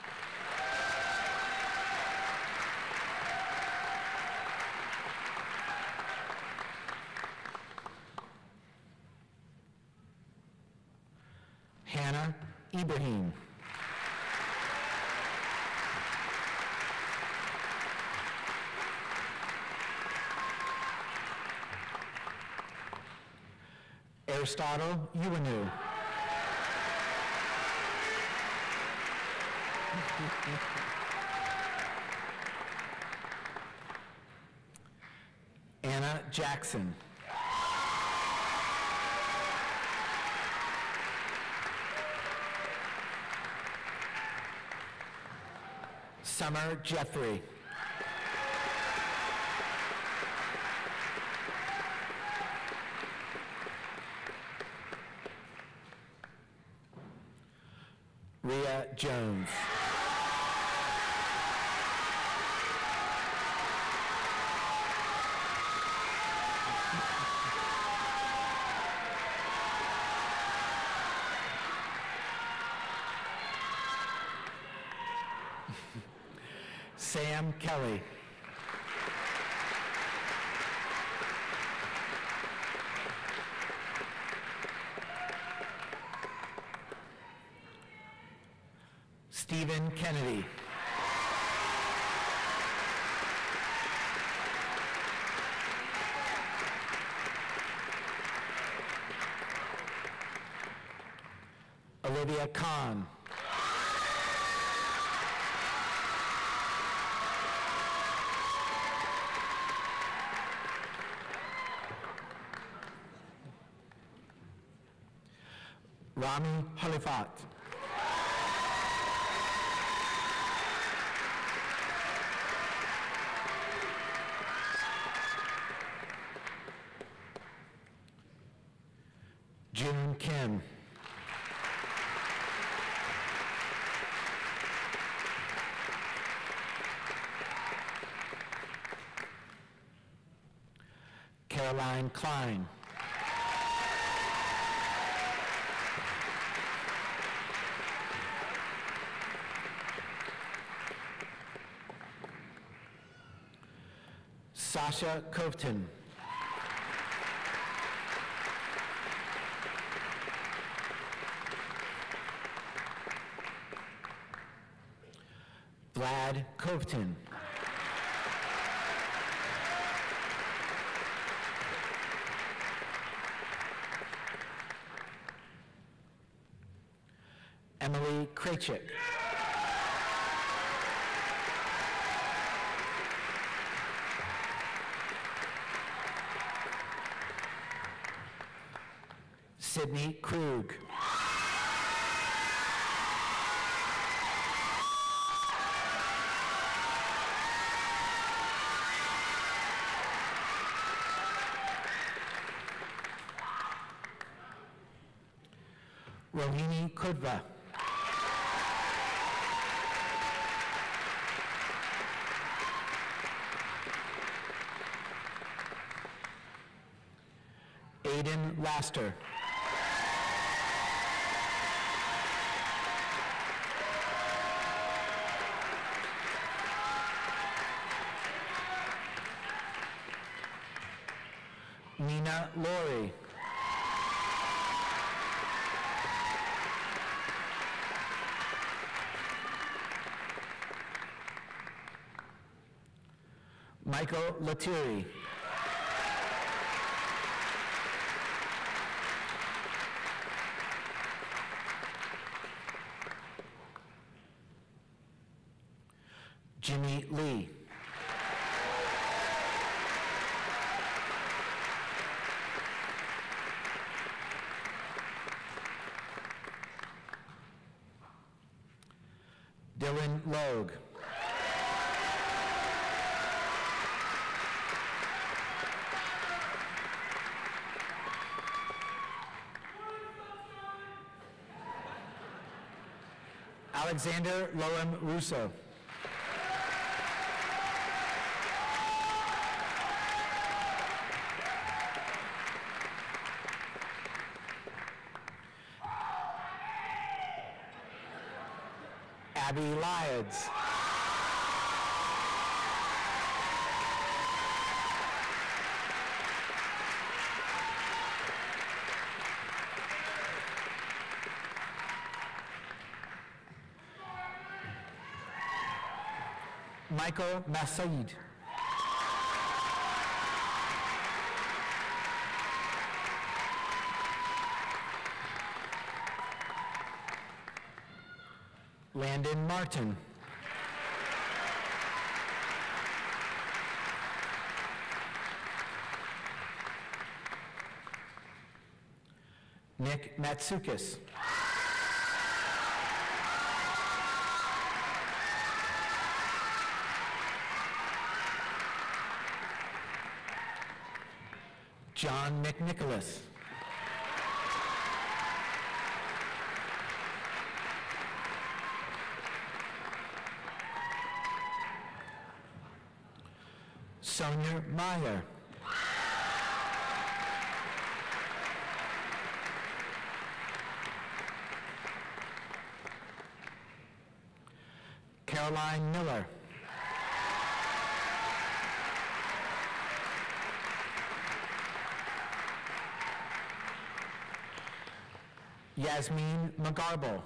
Hannah Ibrahim. Aristotle Uwanu. Anna Jackson. Summer Jeffrey. Rhea Jones. Sam Kelly. Stephen Kennedy. Olivia Kahn. Rami Halifat. June Kim. Caroline Klein. Sasha Kovton. Vlad Kovton. Emily Krachik. Sydney Krug. Rohini Kudva. Aiden Laster. Nina Laurie. Michael Lettieri. Jimmy Lee. Dylan Logue. Alexander Loem Russo. Abby Lyons. Michael Massaid. Landon Martin. Nick Matsukis. John McNicholas. Sonia Meyer. Caroline Miller. Yasmin McGarble.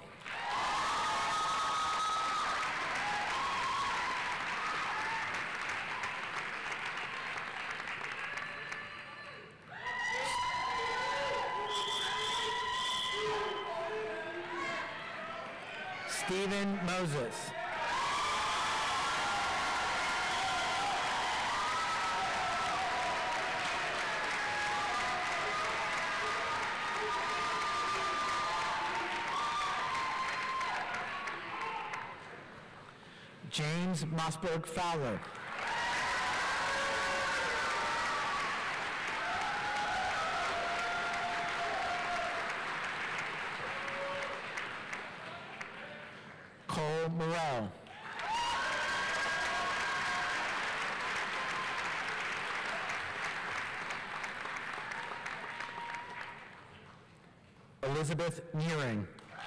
Stephen Moses. James Mossberg Fowler. Cole Morrell. Elizabeth Nearing.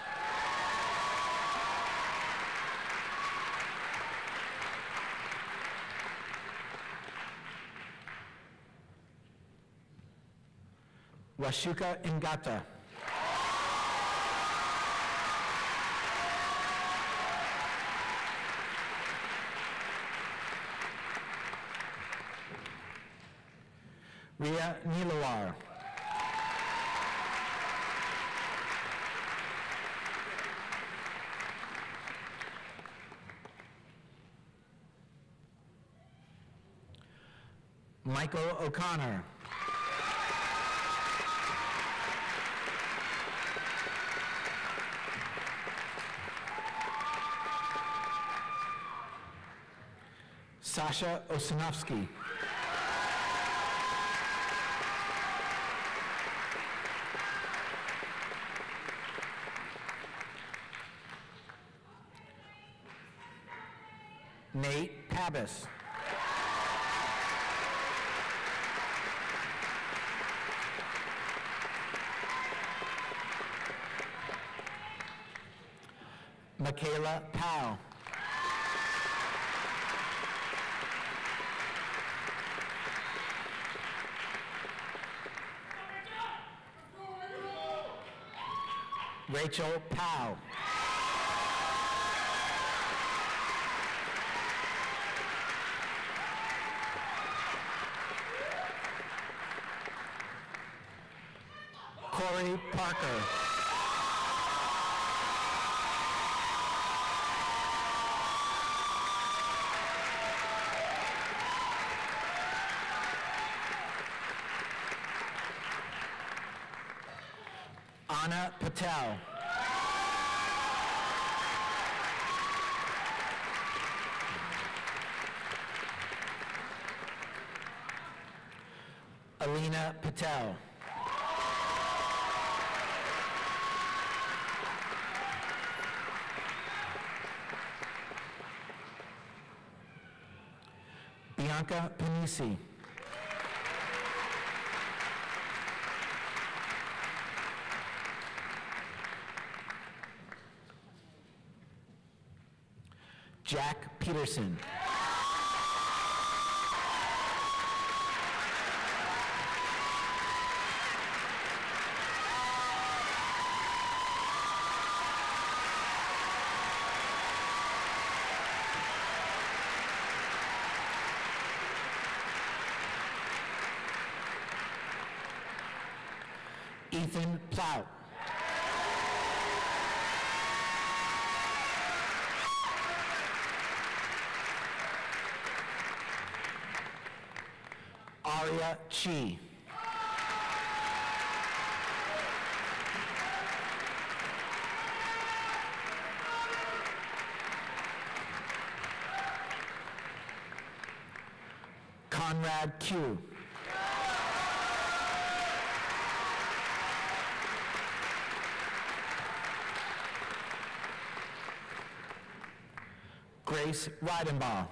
Washuka Ngata. Ria Nilawar. Michael O'Connor. Sasha Osinovsky. Nate Pabis. Michaela Powell. Rachel Powell. Corey Parker. Anna Patel. Alina Patel. Bianca Panisi. Jack Peterson. Ethan Plout. Aria Chi. Conrad Q. Grace Reidenbaugh.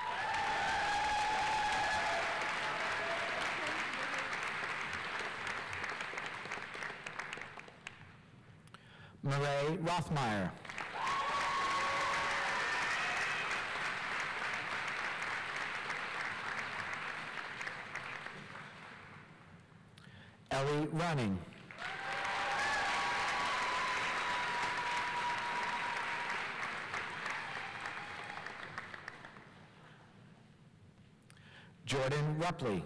Murray Rothmeyer. Ellie Running. Jordan Rupley.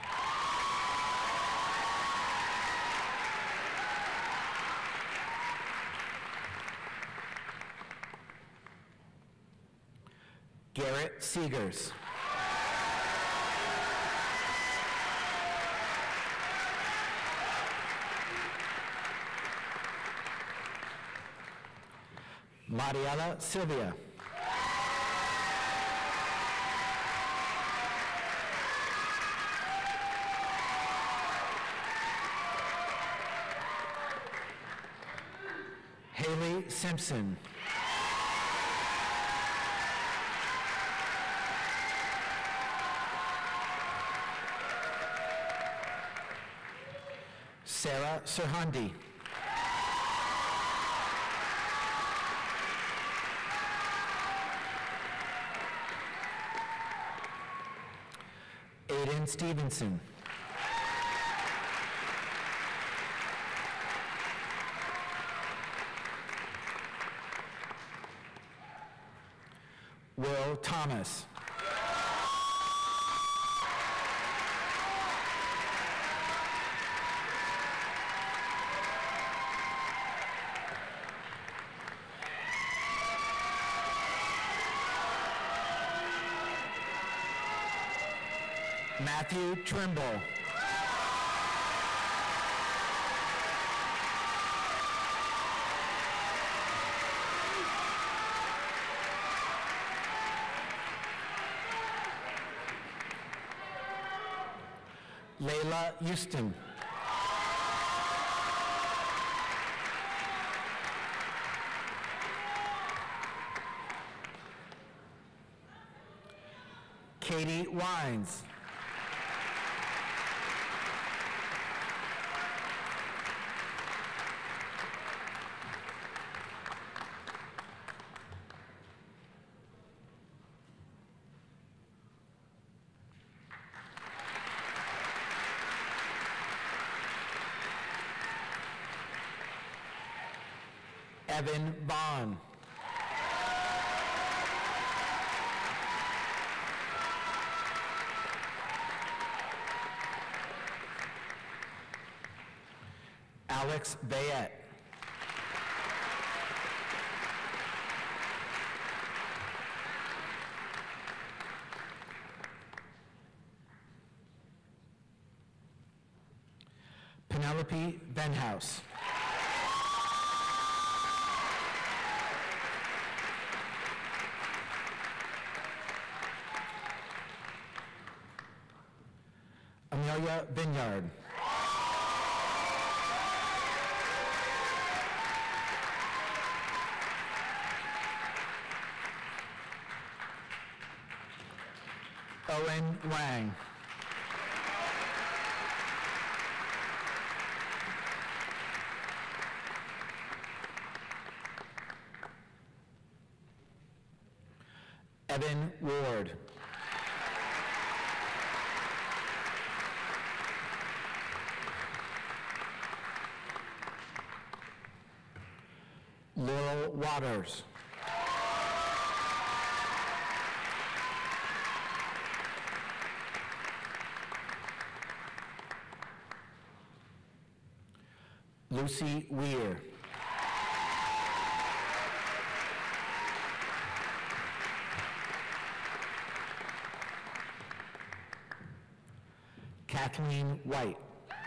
Garrett Seegers. Mariela Sylvia. Haley Simpson. Sarah Serhandi. Aiden Stevenson. Will Thomas. Matthew Trimble. Layla Houston. Katie Wines. Evan Vaughn. Alex Bayette. Penelope Benhouse. Amelia Vineyard. Owen Wang. Evan Ward. Laurel Waters. Lucy Weir. Kathleen White.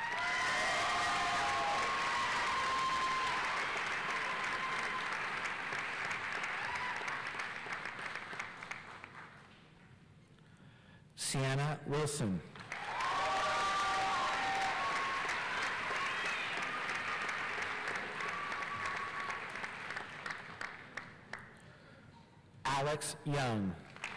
Sienna Wilson. Alex Young.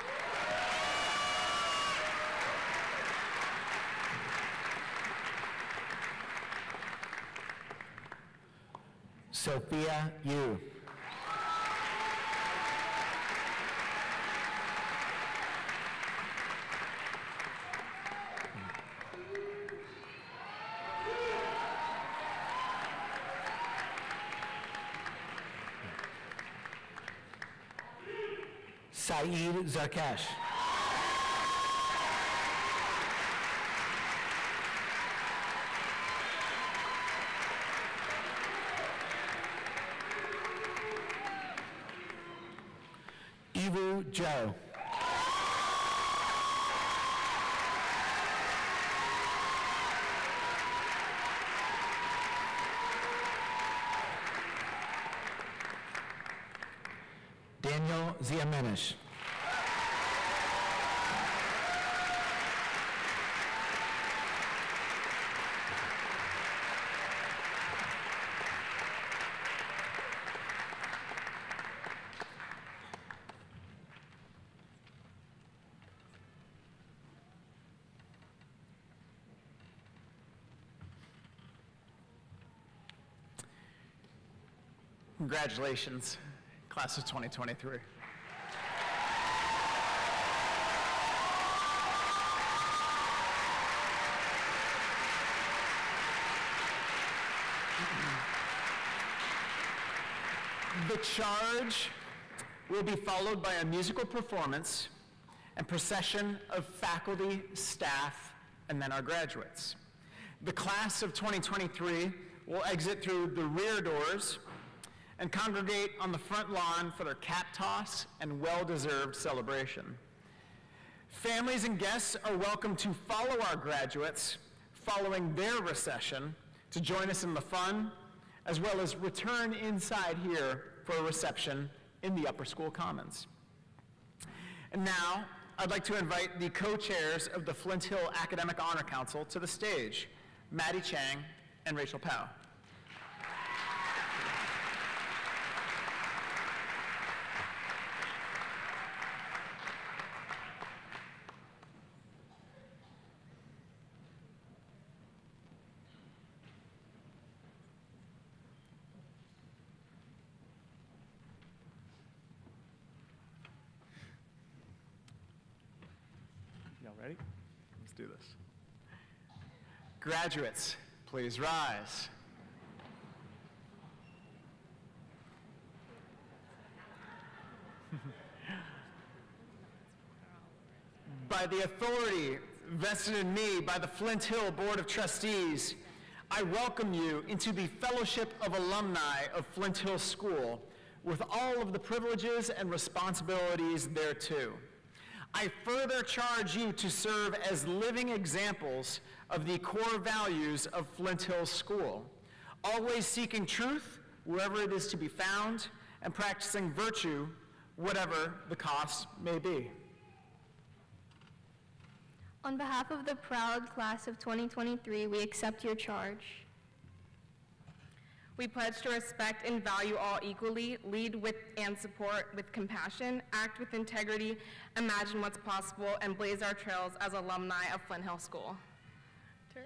Sophia Yu. Saeed Zarkesh. Ivu Joe. Daniel Ziamenish. Congratulations, class of 2023. The charge will be followed by a musical performance and procession of faculty, staff, and then our graduates. The class of 2023 will exit through the rear doors and congregate on the front lawn for their cap toss and well-deserved celebration. Families and guests are welcome to follow our graduates following their recession to join us in the fun, as well as return inside here for a reception in the Upper School Commons. And now, I'd like to invite the co-chairs of the Flint Hill Academic Honor Council to the stage, Maddie Chang and Rachel Powell. Y'all ready? Let's do this. Graduates, please rise. By the authority vested in me by the Flint Hill Board of Trustees, I welcome you into the Fellowship of Alumni of Flint Hill School with all of the privileges and responsibilities thereto. I further charge you to serve as living examples of the core values of Flint Hill School, always seeking truth wherever it is to be found and practicing virtue, whatever the cost may be. On behalf of the proud class of 2023, we accept your charge. We pledge to respect and value all equally, lead with and support with compassion, act with integrity, imagine what's possible, and blaze our trails as alumni of Flint Hill School. Turn.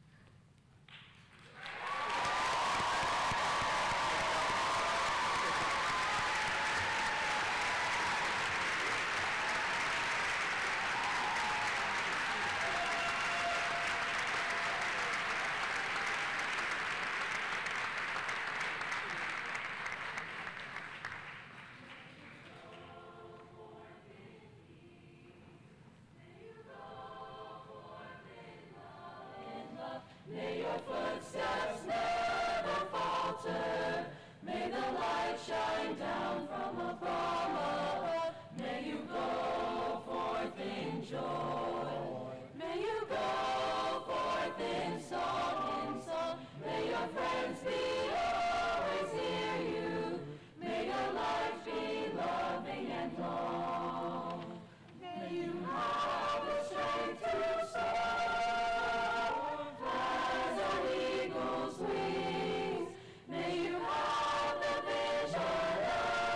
May your footsteps never falter. May the light shine down from above. May you go forth in joy. May you go forth in song, May your friends be always near you. May your life be loving and long. May you have the strength to soar. May you have the vision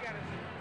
Spanish.